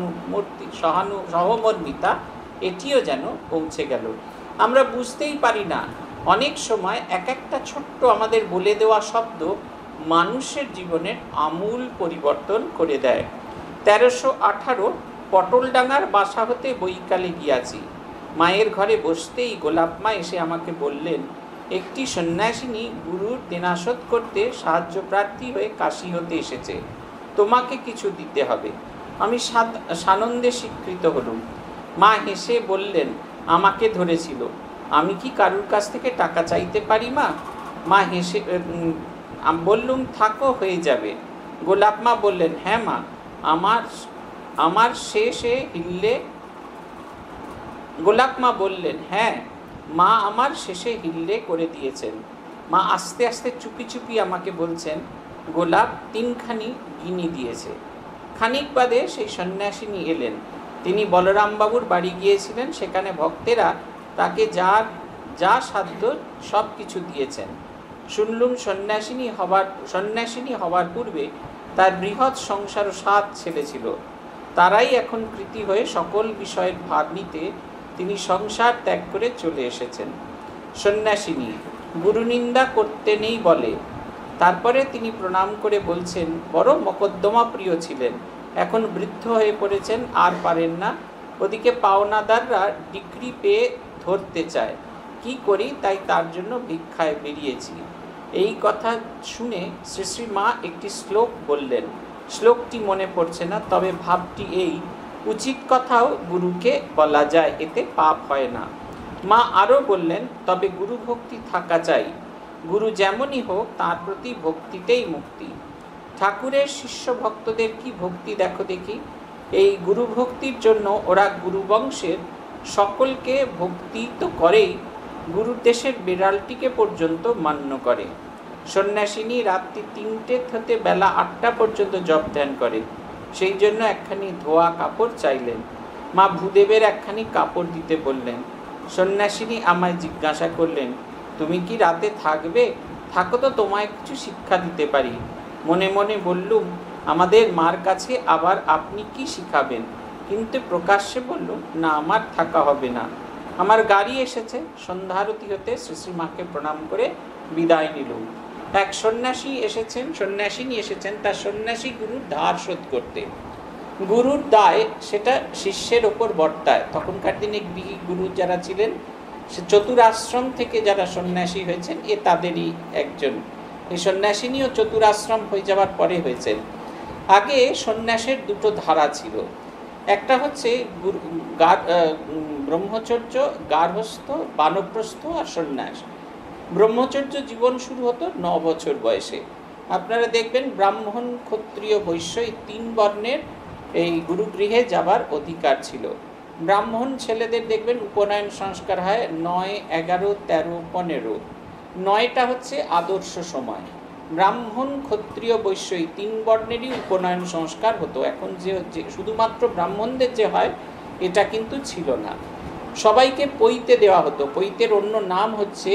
সহমর্মিতা, এটিও যেন পৌঁছে গেল। আমরা বুঝতেই পারি না, অনেক সময় এক একটা ছোট্ট আমাদের বলে দেওয়া শব্দ মানুষের জীবনের আমূল পরিবর্তন করে দেয়। 1318 পটলডাঙ্গার বাসা হতে বৈকালে গিয়াছি। মায়ের ঘরে বসতেই গোলাপমা এসে আমাকে বললেন, একটি সন্ন্যাসিনী গুরুর দেনাশোধ করতে সাহায্য প্রার্থী হয়ে কাশী হতে এসেছে, তোমাকে কিছু দিতে হবে। আমি সানন্দে স্বীকৃত হলুম। মা হেসে বললেন, আমাকে ধরেছিল, আমি কি কারুর কাছ থেকে টাকা চাইতে পারি মা? মা হেসে বললুম, থাকো, হয়ে যাবে। গোলাপমা বললেন, হ্যাঁ মা, আমার শেষে হিললে। গোলাপমা বললেন, হ্যাঁ মা, আমার শেষে হিললে করে দিয়েছেন। মা আস্তে আস্তে চুপি চুপি আমাকে বলছেন, গোলাপ 3খানি গিনি দিয়েছে। খানিক বাদে সেই সন্ন্যাসিনী এলেন। তিনি বলরামবাবুর বাড়ি গিয়েছিলেন, সেখানে ভক্তেরা তাকে যা সাধ্য সব কিছু দিয়েছেন। শুনলুম সন্ন্যাসিনী হবার পূর্বে তার বৃহৎ সংসার 7 ছেলে ছিল। তারাই এখন কৃতি হয়ে সকল বিষয়ের ভার নিতে তিনি সংসার ত্যাগ করে চলে এসেছেন। সন্ন্যাসিনী গুরুনিন্দা করতে নেই বলে। তারপরে তিনি প্রণাম করে বলছেন, বড় মকদ্দমা প্রিয় ছিলেন, এখন বৃদ্ধ হয়ে পড়েছেন, আর পারেন না। ওদিকে পাওনাদাররা ডিগ্রি পেয়ে ধরতে চায়, কি করি? তাই তার জন্য ভিক্ষায় বেরিয়েছি। এই কথা শুনে শ্রী শ্রী মা একটি শ্লোক বললেন। শ্লোকটি মনে পড়ছে না, তবে ভাবটি এই, উচিত কথাও গুরুকে বলা যায়, এতে পাপ হয় না। মা আরও বললেন, তবে গুরু ভক্তি থাকা চাই। গুরু যেমনই হোক, তার প্রতি ভক্তিতেই মুক্তি। ঠাকুরের শিষ্য ভক্তদের কি ভক্তি দেখো দেখি। এই গুরু ভক্তির জন্য ওরা গুরুবংশের সকলকে ভক্তি তো করেই, গুরুদেশের বিড়ালটিকে পর্যন্ত মান্য করে। সন্ন্যাসিনী রাত্রি 3টে হতে বেলা 8টা পর্যন্ত জপ ধ্যান করে। সেই জন্য একখানি ধোয়া কাপড় চাইলেন। মা ভূদেবের একখানি কাপড় দিতে বললেন। সন্ন্যাসিনী আমায় জিজ্ঞাসা করলেন, তুমি কি রাতে থাকবে? থাকো তো তোমায় কিছু শিক্ষা দিতে পারি। মনে মনে বললুম, আমাদের মার কাছে আবার আপনি কি শিখাবেন? কিন্তু প্রকাশ্যে বলল, না, আমার থাকা হবে না, আমার গাড়ি এসেছে। সন্ধ্যারতি হতে শ্রী শ্রীমাকে প্রণাম করে বিদায় নিল। এক সন্ন্যাসিনী এসেছেন তার সন্ন্যাসী গুরুর ধার শোধ করতে। গুরুর দায় সেটা শিষ্যের ওপর বর্তায়। তখনকার দিনে গৃহী গুরু যারা ছিলেন, সে চতুরাশ্রম থেকে যারা সন্ন্যাসী হয়েছেন, এ তাদেরই একজন। এই সন্ন্যাসিনীও চতুরাশ্রম হয়ে যাওয়ার পরে হয়েছেন। আগে সন্ন্যাসের দুটো ধারা ছিল। একটা হচ্ছে ব্রহ্মচর্য, গার্হস্থ, বানপ্রস্থ আর সন্ন্যাস। ব্রহ্মচর্য জীবন শুরু হতো 9 বছর বয়সে। আপনারা দেখবেন ব্রাহ্মণ, ক্ষত্রিয়, বৈশ্য এই 3 বর্ণের এই গুরুগৃহে যাবার অধিকার ছিল। ব্রাহ্মণ ছেলেদের দেখবেন উপনয়ন সংস্কার হয় 9, 11, 13, 15। 9টা হচ্ছে আদর্শ সময়। ব্রাহ্মণ, ক্ষত্রিয়, বৈশ্য এই 3 বর্ণেরই উপনয়ন সংস্কার হতো। এখন যে শুধুমাত্র ব্রাহ্মণদের যে হয়, এটা কিন্তু ছিল না। সবাইকে পৈতে দেওয়া হতো। পৈতের অন্য নাম হচ্ছে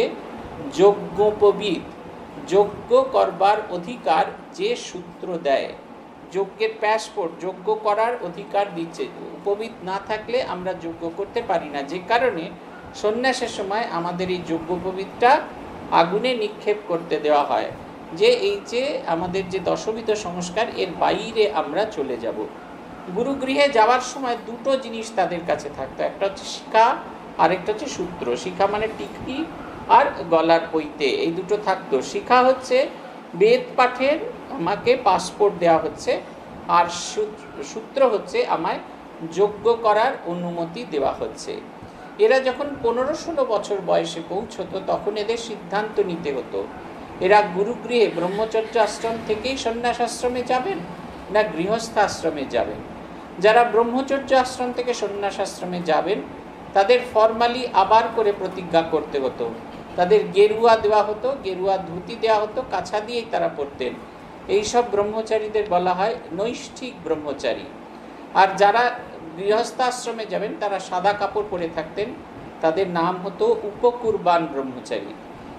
যজ্ঞোপবীত। যজ্ঞ করবার অধিকার যে সূত্র দেয়, যজ্ঞের প্যাসপোর্ট, যজ্ঞ করার অধিকার দিচ্ছে। উপবীত না থাকলে আমরা যজ্ঞ করতে পারি না। যে কারণে সন্ন্যাসের সময় আমাদের এই যজ্ঞোপবীতটা আগুনে নিক্ষেপ করতে দেওয়া হয়, যে এই যে আমাদের যে দশবিধ সংস্কার, এর বাইরে আমরা চলে যাব। গুরুগৃহে যাওয়ার সময় দুটো জিনিস তাদের কাছে থাকতো। একটা হচ্ছে শিখা, আরেকটা হচ্ছে সূত্র। শিখা মানে টিকটি, আর গলার পৈতে, এই দুটো থাকতো। শিখা হচ্ছে বেদ পাঠের আমাকে পাসপোর্ট দেওয়া হচ্ছে, আর সূত্র হচ্ছে আমায় যজ্ঞ করার অনুমতি দেওয়া হচ্ছে। এরা যখন 15-16 বছর বয়সে পৌঁছতো, তখন এদের সিদ্ধান্ত নিতে হতো এরা গুরুগৃহে ব্রহ্মচর্য আশ্রম থেকেই সন্ন্যাস আশ্রমে যাবেন না গৃহস্থ আশ্রমে যাবেন। যারা ব্রহ্মচর্য আশ্রম থেকে সন্ন্যাস আশ্রমে যাবেন, তাদের ফর্মালি আবার করে প্রতিজ্ঞা করতে হতো। তাদের গেরুয়া দেওয়া হতো, গেরুয়া ধুতি দেওয়া হতো, কাছা দিয়েই তারা পড়তেন। এইসব ব্রহ্মচারীদের বলা হয় নৈষ্ঠিক ব্রহ্মচারী। আর যারা গৃহস্থাশ্রমে যাবেন, তারা সাদা কাপড় পরে থাকতেন, তাদের নাম হতো উপকুরবান ব্রহ্মচারী।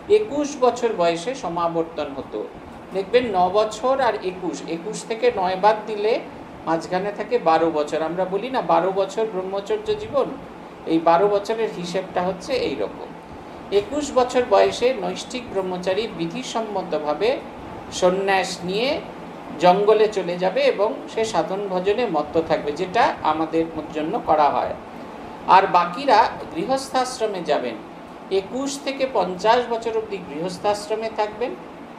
21 বছর বয়সে সমাবর্তন হতো। দেখবেন 9 বছর আর 21 থেকে 9 বাদ দিলে মাঝখানে থাকে 12 বছর। আমরা বলি না 12 বছর ব্রহ্মচর্য জীবন, এই 12 বছরের হিসেবটা হচ্ছে এই রকম। 21 বছর বয়সে নৈষ্ঠিক ব্রহ্মচারী বিধিসম্মতভাবে সন্ন্যাস নিয়ে জঙ্গলে চলে যাবে এবং সে সাধন ভজনে মত্ত থাকবে, যেটা আমাদের জন্য করা হয়। আর বাকিরা গৃহস্থাশ্রমে যাবেন। 21 থেকে 50 বছর অবধি গৃহস্থাশ্রমে থাকবেন,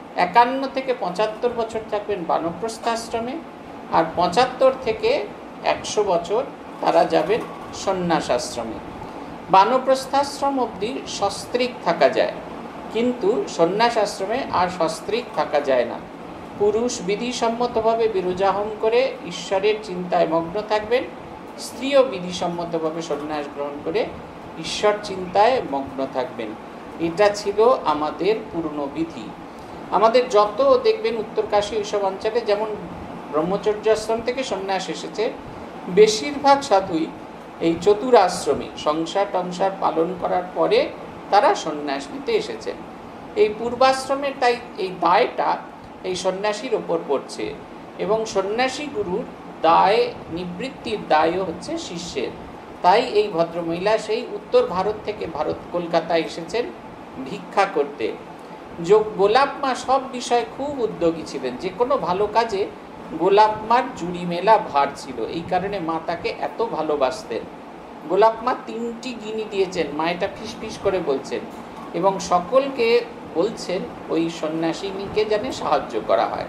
51 থেকে 75 বছর থাকবেন বানপ্রস্থাশ্রমে, আর 75 থেকে 100 বছর তারা যাবেন সন্ন্যাস আশ্রমে। বানপ্রস্থাশ্রম অবধি সস্ত্রীক থাকা যায়, কিন্তু সন্ন্যাস আশ্রমে আর সস্ত্রীক থাকা যায় না। পুরুষ বিধিসম্মতভাবে বিরজাহম করে ঈশ্বরের চিন্তায় মগ্ন থাকবেন, স্ত্রীও বিধিসম্মতভাবে সন্ন্যাস গ্রহণ করে ঈশ্বর চিন্তায় মগ্ন থাকবেন। এটা ছিল আমাদের পূর্ণ বিধি। আমাদের যত দেখবেন উত্তরকাশী এইসব অঞ্চলে যেমন ব্রহ্মচর্য আশ্রম থেকে সন্ন্যাস এসেছে, বেশিরভাগ সাধুই এই চতুরাশ্রমী সংসার টংসার পালন করার পরে তারা সন্ন্যাস নিতে এসেছেন। এই পূর্বাশ্রমের তাই এই দায়টা এই সন্ন্যাসীর ওপর পড়ছে, এবং সন্ন্যাসী গুরুর দায় নিবৃত্তির দায়ও হচ্ছে শিষ্যের। তাই এই ভদ্রমহিলা সেই উত্তর ভারত থেকে কলকাতায় এসেছেন ভিক্ষা করতে। গোলাপ মা সব বিষয়ে খুব উদ্যোগী ছিলেন, যে কোনো ভালো কাজে গোলাপ মার জুড়ি মেলা ভার ছিল। এই কারণে মা তাকে এত ভালোবাসতেন। গোলাপ মা 3টি গিনি দিয়েছেন, মা এটা ফিস করে বলছেন, এবং সকলকে বলছেন ওই সন্ন্যাসিনীকে যেন সাহায্য করা হয়।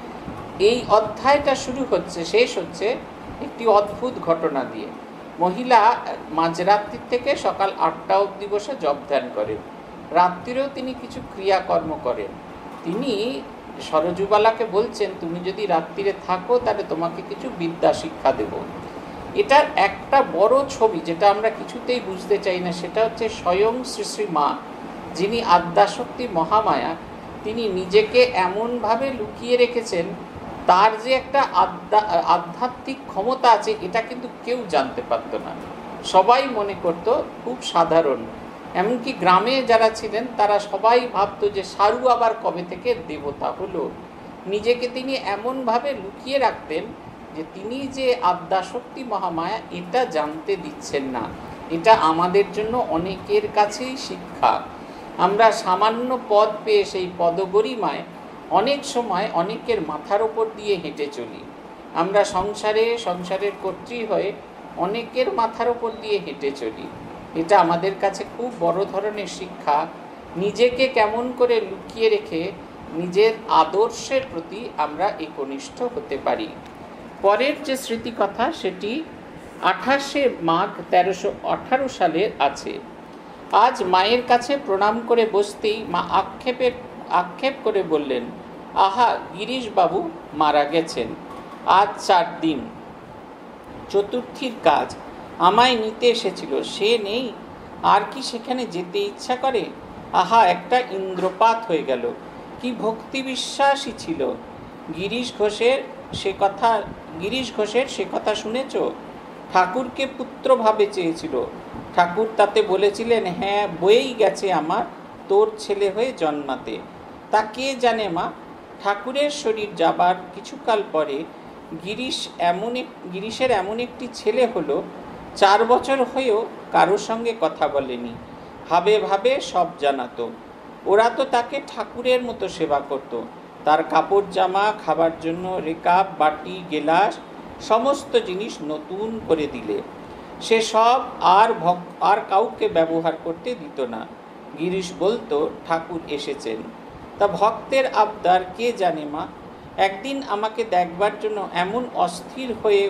এই অধ্যায়টা শেষ হচ্ছে একটি অদ্ভুত ঘটনা দিয়ে। মহিলা মাঝরাত্রির থেকে সকাল 8টা অবধি বসে জপ ধ্যান করেন, রাত্রিরেও তিনি কিছু ক্রিয়াকর্ম করেন। তিনি সরজুবালাকে বলছেন, তুমি যদি রাত্রিরে থাকো তাহলে তোমাকে কিছু বিদ্যা শিক্ষা দেব। এটার একটা বড় ছবি যেটা আমরা কিছুতেই বুঝতে চাই না, সেটা হচ্ছে স্বয়ং শ্রী শ্রী মা, যিনি আদ্যাশক্তি মহামায়া, তিনি নিজেকে এমনভাবে লুকিয়ে রেখেছেন, তার যে একটা আধ্যাত্মিক ক্ষমতা আছে এটা কিন্তু কেউ জানতে পারত না। সবাই মনে করত খুব সাধারণ। এমনকি গ্রামে যারা ছিলেন তারা সবাই ভাবতো যে সারু আবার কবে থেকে দেবতা হলো। নিজেকে তিনি এমনভাবে লুকিয়ে রাখতেন যে তিনি যে আদ্যাশক্তি মহামায়া এটা জানতে দিচ্ছেন না। এটা আমাদের জন্য অনেকের কাছেই শিক্ষা। আমরা সামান্য পদ পেয়ে সেই পদগরিমায় অনেক সময় অনেকের মাথার ওপর দিয়ে হেঁটে চলি। আমরা সংসারের কর্ত্রী হয়ে অনেকের মাথার ওপর দিয়ে হেঁটে চলি। এটা আমাদের কাছে খুব বড় ধরনের শিক্ষা। নিজেকে কেমন করে লুকিয়ে রেখে নিজের আদর্শের প্রতি আমরা একনিষ্ঠ হতে পারি। পরের যে স্মৃতিকথা সেটি 28শে মাঘ 1318 সালের আছে। আজ মায়ের কাছে প্রণাম করে বসতেই মা আক্ষেপ করে বললেন, আহা, গিরিশবাবু মারা গেছেন। আজ 4 দিন। চতুর্থীর কাজ আমায় নিতে এসেছিল, সে নেই। আর কি সেখানে যেতে ইচ্ছা করে? আহা, একটা ইন্দ্রপাত হয়ে গেল। কি ভক্তি বিশ্বাসী ছিল। গিরিশ ঘোষের সে কথা শুনেছ? ঠাকুরকে পুত্রভাবে চেয়েছিল। ঠাকুর তাতে বলেছিলেন, হ্যাঁ, বয়েই গেছে আমার তোর ছেলে হয়ে জন্মাতে। তা কে জানে মা। ঠাকুরের শরীর যাবার কিছুকাল পরে গিরিশের এমন একটি ছেলে হলো, 4 বছর হয়েও কারোর সঙ্গে কথা বলেনি। ভাবে সব জানাতো। ওরা তো তাকে ঠাকুরের মতো সেবা করত। তার কাপড় জামা, খাবার জন্য রেকাব, বাটি, গেলাস সমস্ত জিনিস নতুন করে দিলে সে সব আর কাউকে ব্যবহার করতে দিত না। গিরিশ বলতো, ঠাকুর এসেছেন। তা ভক্তের আবদার কে জানে মা। একদিন আমাকে দেখবার জন্য এমন অস্থির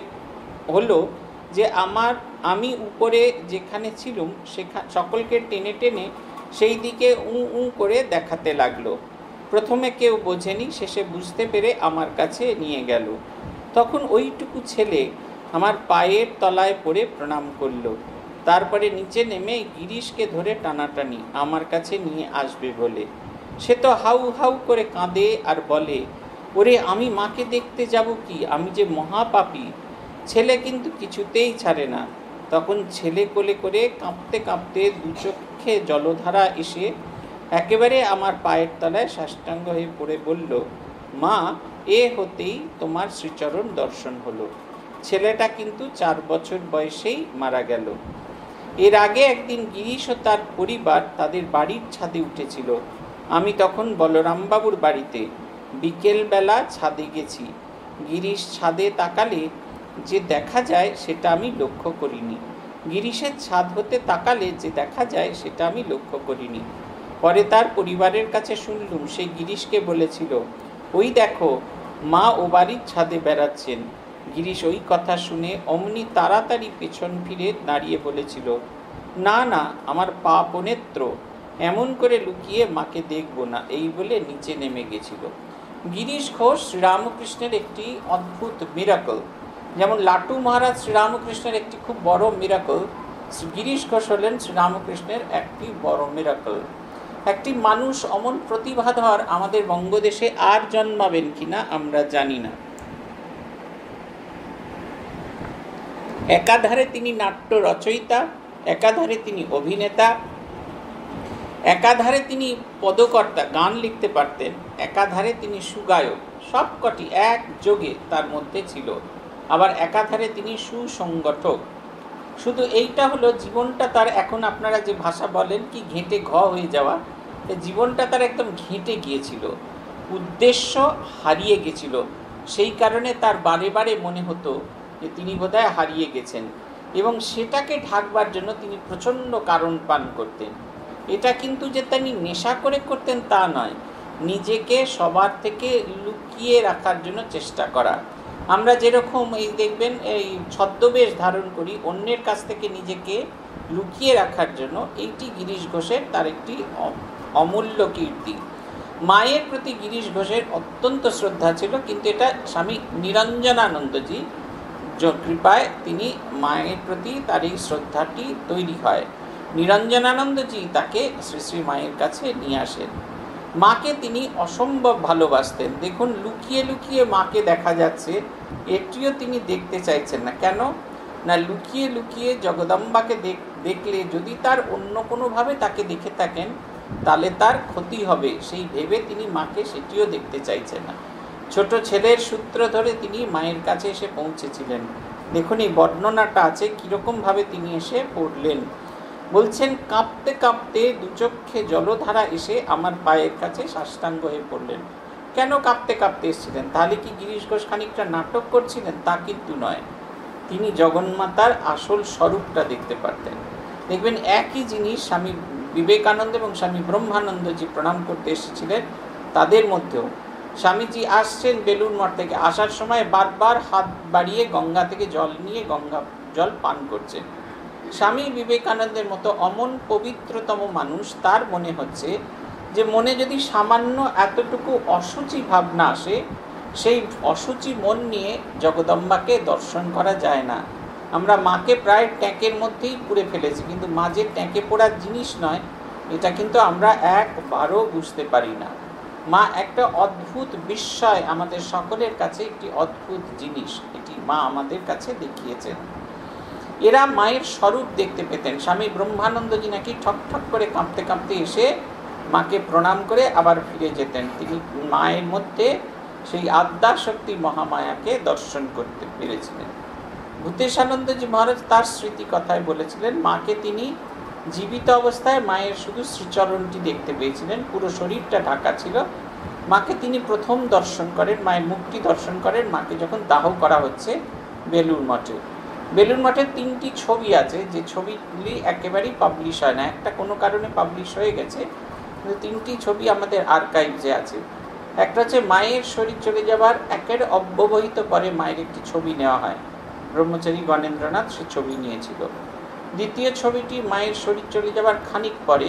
হলো যে আমি উপরে যেখানে ছিলুম সকলকে টেনে টেনে সেই দিকে উ করে দেখাতে লাগলো। প্রথমে কেউ বোঝেনি, শেষে বুঝতে পেরে আমার কাছে নিয়ে গেল। তখন ওইটুকু ছেলে আমার পায়ের তলায় পড়ে প্রণাম করল। তারপরে নিচে নেমে গিরিশকে ধরে টানাটানি আমার কাছে নিয়ে আসবে বলে। সে তো হাউ হাউ করে কাঁদে আর বলে, ওরে, আমি মাকে দেখতে যাব কি, আমি যে মহাপাপী। ছেলে কিন্তু কিছুতেই ছাড়ে না। তখন ছেলে কোলে করে কাঁপতে কাঁপতে 2 চোখে জলধারা এসে একেবারে আমার পায়ের তলায় সাষ্টাঙ্গ হয়ে পড়ে বলল, মা, এ হতেই তোমার শ্রীচরণ দর্শন হলো। ছেলেটা কিন্তু 4 বছর বয়সেই মারা গেল। এর আগে একদিন গিরিশ ও তার পরিবার তাদের বাড়ির ছাদে উঠেছিল। আমি তখন বলরামবাবুর বাড়িতে। বিকেলবেলা ছাদে গেছি। গিরিশ ছাদে তাকালে যে দেখা যায় সেটা আমি লক্ষ্য করিনি। গিরিশের ছাদ হতে তাকালে যে দেখা যায় সেটা আমি লক্ষ্য করিনি। পরে তার পরিবারের কাছে শুনলুম সে গিরিশকে বলেছিল, ওই দেখো, মা ও বাড়ির ছাদে বেড়াচ্ছেন। গিরিশ ওই কথা শুনে অমনি তাড়াতাড়ি পেছন ফিরে দাঁড়িয়ে বলেছিল, না না, আমার পাপ ও নেত্র, এমন করে লুকিয়ে মাকে দেখব না, এই বলে নিচে নেমে গেছিল। গিরিশ ঘোষ শ্রীরামকৃষ্ণের একটি অদ্ভুত মিরাকল। যেমন লাটু মহারাজ শ্রীরামকৃষ্ণের একটি খুব বড় মিরাকল, গিরিশ ঘোষ হলেন শ্রীরামকৃষ্ণের একটি বড় মিরাকল। একটি মানুষ অমন প্রতিভাধর আমাদের বঙ্গদেশে আর জন্মাবেন কিনা আমরা জানি না। একাধারে তিনি নাট্য রচয়িতা, একাধারে তিনি অভিনেতা, একাধারে তিনি পদকর্তা, গান লিখতে পারতেন, একাধারে তিনি সুগায়ক, সবকটি একযোগে তার মধ্যে ছিল। আবার একাধারে তিনি সুসংগঠক। শুধু এইটা হলো জীবনটা তার, এখন আপনারা যে ভাষা বলেন কি ঘেঁটে হয়ে যাওয়া, জীবনটা তার একদম ঘেঁটে গিয়েছিল, উদ্দেশ্য হারিয়ে গেছিল। সেই কারণে তার বারে বারে মনে হতো যে তিনি বোধহয় হারিয়ে গেছেন, এবং সেটাকে ঢাকবার জন্য তিনি প্রচণ্ড কারণ পান করতেন। এটা কিন্তু যে তিনি নেশা করে করতেন তা নয়, নিজেকে সবার থেকে লুকিয়ে রাখার জন্য চেষ্টা করা। আমরা যেরকম এই দেখবেন এই ছদ্মবেশ ধারণ করি অন্যের কাছ থেকে নিজেকে লুকিয়ে রাখার জন্য, এইটি গিরিশ ঘোষের তার একটি অমূল্য কীর্তি। মায়ের প্রতি গিরিশ ঘোষের অত্যন্ত শ্রদ্ধা ছিল, কিন্তু এটা স্বামী নিরঞ্জনানন্দজি কৃপায় তিনি মায়ের প্রতি তার এই শ্রদ্ধাটি তৈরি হয়। নিরঞ্জনানন্দজি তাকে শ্রী শ্রী মায়ের কাছে নিয়ে আসেন। মাকে তিনি অসম্ভব ভালোবাসতেন। দেখুন, লুকিয়ে লুকিয়ে মাকে দেখা যাচ্ছে, এটিও তিনি দেখতে চাইছেন না। কেন না, লুকিয়ে লুকিয়ে জগদম্বাকে দেখলে যদি তার অন্য কোনোভাবে তাকে দেখে থাকেন তাহলে তার ক্ষতি হবে, সেই ভেবে তিনি মাকে সেটিও দেখতে চাইছেন না। ছোট ছেলের সূত্র ধরে তিনি মায়ের কাছে এসে পৌঁছেছিলেন। দেখুন এই বর্ণনাটা আছে কীরকমভাবে তিনি এসে পড়লেন। বলছেন, কাঁপতে কাঁপতে দুচক্ষে জলধারা এসে আমার পায়ের কাছে সাষ্টাঙ্গ হয়ে পড়লেন। কেন কাঁপতে কাঁপতে এসেছিলেন? তাহলে কি গিরিশ ঘোষ খানিকটা নাটক করছিলেন? তা কিন্তু নয়, তিনি জগন্মাতার আসল স্বরূপটা দেখতে পারতেন। দেখবেন একই জিনিস স্বামী বিবেকানন্দ এবং স্বামী ব্রহ্মানন্দজি প্রণাম করতে এসেছিলেন, তাদের মধ্যেও স্বামীজি আসছেন বেলুড় মঠ থেকে, আসার সময় বারবার হাত বাড়িয়ে গঙ্গা থেকে জল নিয়ে গঙ্গা জল পান করছেন। স্বামী বিবেকানন্দের মতো অমন পবিত্রতম মানুষ, তার মনে হচ্ছে যে মনে যদি সামান্য এতটুকু অসুচি ভাবনা আসে, সেই অসুচি মন নিয়ে জগদম্বাকে দর্শন করা যায় না। আমরা মাকে প্রায় ট্যাঁকের মধ্যেই পুড়ে ফেলেছি, কিন্তু মা যে ট্যাঁকে পোড়ার জিনিস নয়, এটা কিন্তু আমরা একবারও বুঝতে পারি না। মা একটা অদ্ভুত বিস্ময়, আমাদের সকলের কাছে একটি অদ্ভুত জিনিস, এটি মা আমাদের কাছে দেখিয়েছেন। এরা মায়ের স্বরূপ দেখতে পেতেন। স্বামী ব্রহ্মানন্দজি নাকি ঠক ঠক করে কাঁপতে কাঁপতে এসে মাকে প্রণাম করে আবার ফিরে যেতেন। তিনি মায়ের মধ্যে সেই আদ্যাশক্তি মহামায়াকে দর্শন করতে পেরেছিলেন। ভূতেশানন্দজি মহারাজ তার স্মৃতি কথায় বলেছিলেন, মাকে তিনি জীবিত অবস্থায় মায়ের শুধু শ্রীচরণটি দেখতে পেয়েছিলেন, পুরো শরীরটা ঢাকা ছিল। মাকে তিনি প্রথম দর্শন করেন, মায়ের মুখটি দর্শন করেন মাকে যখন দাহ করা হচ্ছে বেলুড় মঠে। বেলুড় মঠের 3টি ছবি আছে, যে ছবিগুলি একেবারেই পাবলিশ হয় না, একটা কোনো কারণে পাবলিশ হয়ে গেছে, কিন্তু 3টি ছবি আমাদের আর্কাইভসে আছে। একটা হচ্ছে মায়ের শরীর চলে যাবার একের অব্যবহিত পরে মায়ের একটি ছবি নেওয়া হয়, ব্রহ্মচারী গণেন্দ্রনাথ সে ছবি নিয়েছিল। দ্বিতীয় ছবিটি মায়ের শরীর চলে যাবার খানিক পরে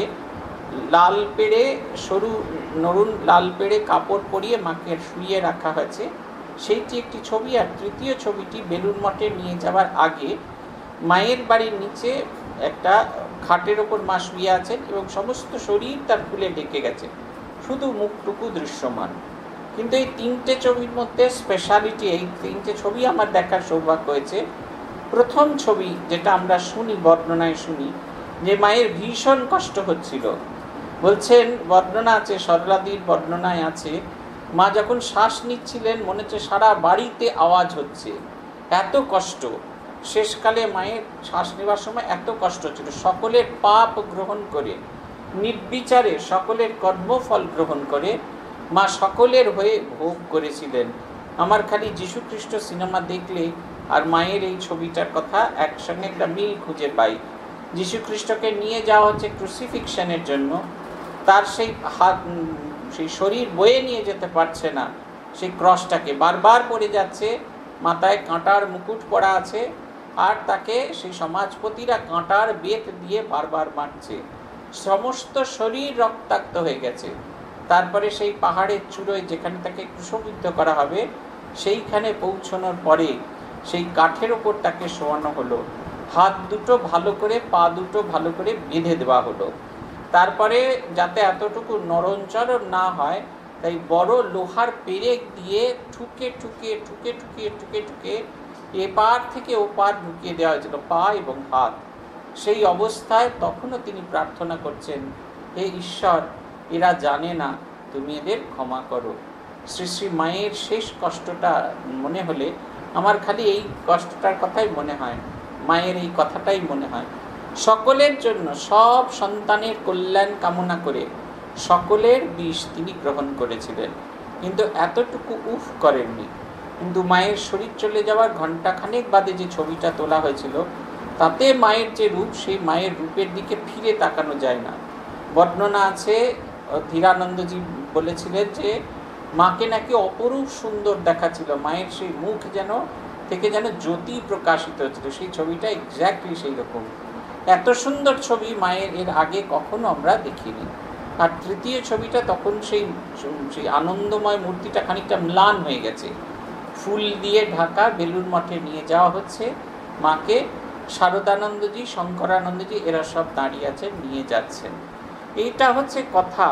লাল পেড়ে, সরু নরুন লাল পেড়ে কাপড় পরিয়ে মাকে শুইয়ে রাখা হয়েছে, সেইটি একটি ছবি। আর তৃতীয় ছবিটি বেলুড় মঠে নিয়ে যাওয়ার আগে মায়ের বাড়ির নিচে একটা খাটের ওপর মা শুয়ে আছেন এবং সমস্ত শরীর তার ফুলে ঢেকে গেছে, শুধু মুখটুকু দৃশ্যমান। কিন্তু এই 3টে ছবির মধ্যে স্পেশালিটি, এই 3টে ছবি আমার দেখার সৌভাগ্য হয়েছে। প্রথম ছবি যেটা আমরা শুনি, বর্ণনায় শুনি যে মায়ের ভীষণ কষ্ট হচ্ছিল। বলছেন, বর্ণনা আছে, সরলাদির বর্ণনায় আছে, মা যখন শ্বাস নিচ্ছিলেন মনে হচ্ছে সারা বাড়িতে আওয়াজ হচ্ছে, এত কষ্ট। শেষকালে মায়ের শ্বাস নেওয়ার সময় এত কষ্ট হচ্ছিল, সকলের পাপ গ্রহণ করে, নির্বিচারে সকলের কর্মফল গ্রহণ করে মা সকলের হয়ে ভোগ করেছিলেন। আমার খালি যীশু খ্রিস্ট সিনেমা দেখলে আর মায়ের এই ছবিটার কথা একসঙ্গে একটা মিল খুঁজে পাই। যীশু খ্রিস্টকে নিয়ে যাওয়া হচ্ছে ক্রুসিফিকশনের জন্য, তার সেই হাত, সেই শরীর বয়ে নিয়ে যেতে পারছে না, সেই ক্রসটাকে বারবার পড়ে যাচ্ছে, মাথায় কাঁটার মুকুট পরা আছে, আর তাকে সেই সমাজপতিরা কাঁটার বেত দিয়ে বারবার মারছে, সমস্ত শরীর রক্তাক্ত হয়ে গেছে। তারপরে সেই পাহাড়ের চূড়োয় যেখানে তাকে ক্রুশবিদ্ধ করা হবে, সেইখানে পৌঁছানোর পরে সেই কাঠের ওপর তাকে শোয়ানো হলো, হাত দুটো ভালো করে, পা দুটো ভালো করে বেঁধে দেওয়া হলো। তারপরে যাতে এতটুকু নড়নচড়ন না হয়, তাই বড় লোহার পেরেক দিয়ে ঠুকে ঠুকে ঠুকে ঠুকে ঠুকে ঠুকে এপার থেকে ওপার ঢুকিয়ে দেওয়া হয়েছিল, পা এবং হাত। সেই অবস্থায় তখনও তিনি প্রার্থনা করছেন, হে ঈশ্বর, এরা জানে না, তুমি এদের ক্ষমা করো। শ্রী শ্রী মায়ের শেষ কষ্টটা মনে হলে আমার খালি এই কষ্টটার কথাই মনে হয়, মায়ের এই কথাটাই মনে হয়। সকলের জন্য, সব সন্তানের কল্যাণ কামনা করে সকলের বিষ তিনি গ্রহণ করেছিলেন, কিন্তু এতটুকু উফ করেননি। কিন্তু মায়ের শরীর চলে যাওয়ার ঘণ্টাখানেক বাদে যে ছবিটা তোলা হয়েছিল, তাতে মায়ের যে রূপ, সেই মায়ের রূপের দিকে ফিরে তাকানো যায় না। বর্ণনা আছে, ধীরানন্দজি বলেছিলেন যে মাকে নাকি অপরূপ সুন্দর দেখাচ্ছিল, মায়ের সেই মুখ যেন থেকে যেন জ্যোতি প্রকাশিত হচ্ছিল, সেই ছবিটা এক্স্যাক্টলি সেই রকম। এত সুন্দর ছবি মায়ের এর আগে কখনো আমরা দেখিনি। আর তৃতীয় ছবিটা তখন সেই আনন্দময় মূর্তিটা খানিকটা ম্লান হয়ে গেছে, ফুল দিয়ে ঢাকা বেলুড় মঠে নিয়ে যাওয়া হচ্ছে মাকে। শারদানন্দজি, শঙ্করানন্দজি এরা সব দাঁড়িয়ে আছেন, নিয়ে যাচ্ছেন। এইটা হচ্ছে কথা।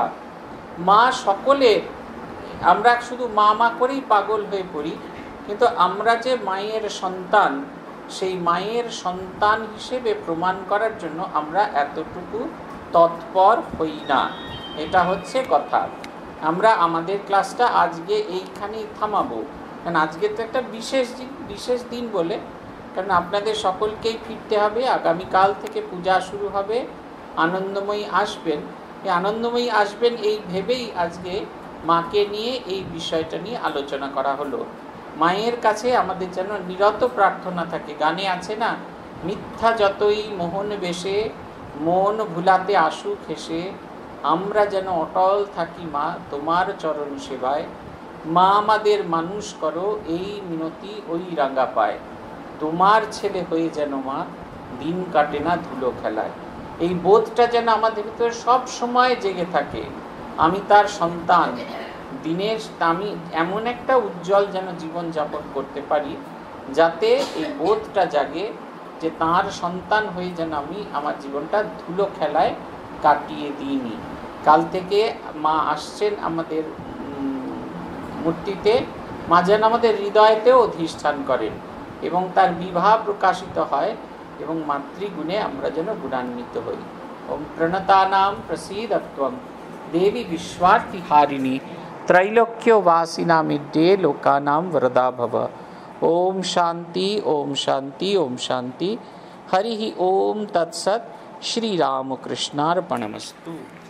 মা সকলের, আমরা শুধু মা মা করেই পাগল হয়ে পড়ি, কিন্তু আমরা যে মায়ের সন্তান, সেই মায়ের সন্তান হিসেবে প্রমাণ করার জন্য আমরা এতটুকু তৎপর হই না, এটা হচ্ছে কথা। আমরা আমাদের ক্লাসটা আজকে এইখানেই থামাবো, কারণ আজকে তো একটা বিশেষ দিন বলে, কারণ আপনাদের সকলকেই ফিরতে হবে। আগামীকাল থেকে পূজা শুরু হবে, আনন্দময়ী আসবেন। এই আনন্দময়ী আসবেন এই ভেবেই আজকে মাকে নিয়ে এই বিষয়টা নিয়ে আলোচনা করা হলো। মায়ের কাছে আমাদের যেন নিরত প্রার্থনা থাকে। গানে আছে না, মিথ্যা যতই মোহন বেশে, মন ভুলাতে আসুক হেসে, আমরা যেন অটল থাকি মা তোমার চরণ সেবায়, মা আমাদের মানুষ করো এই মিনতি ওই রাঙা পায়, তোমার ছেলে হয়ে যেন মা দিন কাটে না ধুলো খেলায়। এই বোধটা যেন আমাদের ভিতরে সব সময় জেগে থাকে, আমি তার সন্তান। দিনের আমি এমন একটা উজ্জ্বল যেন জীবন যাপন করতে পারি যাতে এই বোধটা জাগে যে তার সন্তান হয়ে যেন আমি আমার জীবনটা ধুলো খেলায় কাটিয়ে দিইনি। কাল থেকে মা আসছেন আমাদের মূর্তিতে, মা যেন আমাদের হৃদয়তেও অধিষ্ঠান করেন এবং তার বিবাহ প্রকাশিত হয় এবং মাতৃগুণে আমরা যেন গুণান্বিত হই। ওম প্রণতানাম প্রসীদত্বম দেবী विश्वार्तिहारिणी त्रैलोक्यवासिनामिड्डे लोकानां वरदा भव। ओम शांति ओम शांति ओम शांति। हरि ओम तत्सत्। श्री रामकृष्णार्पणमस्तु।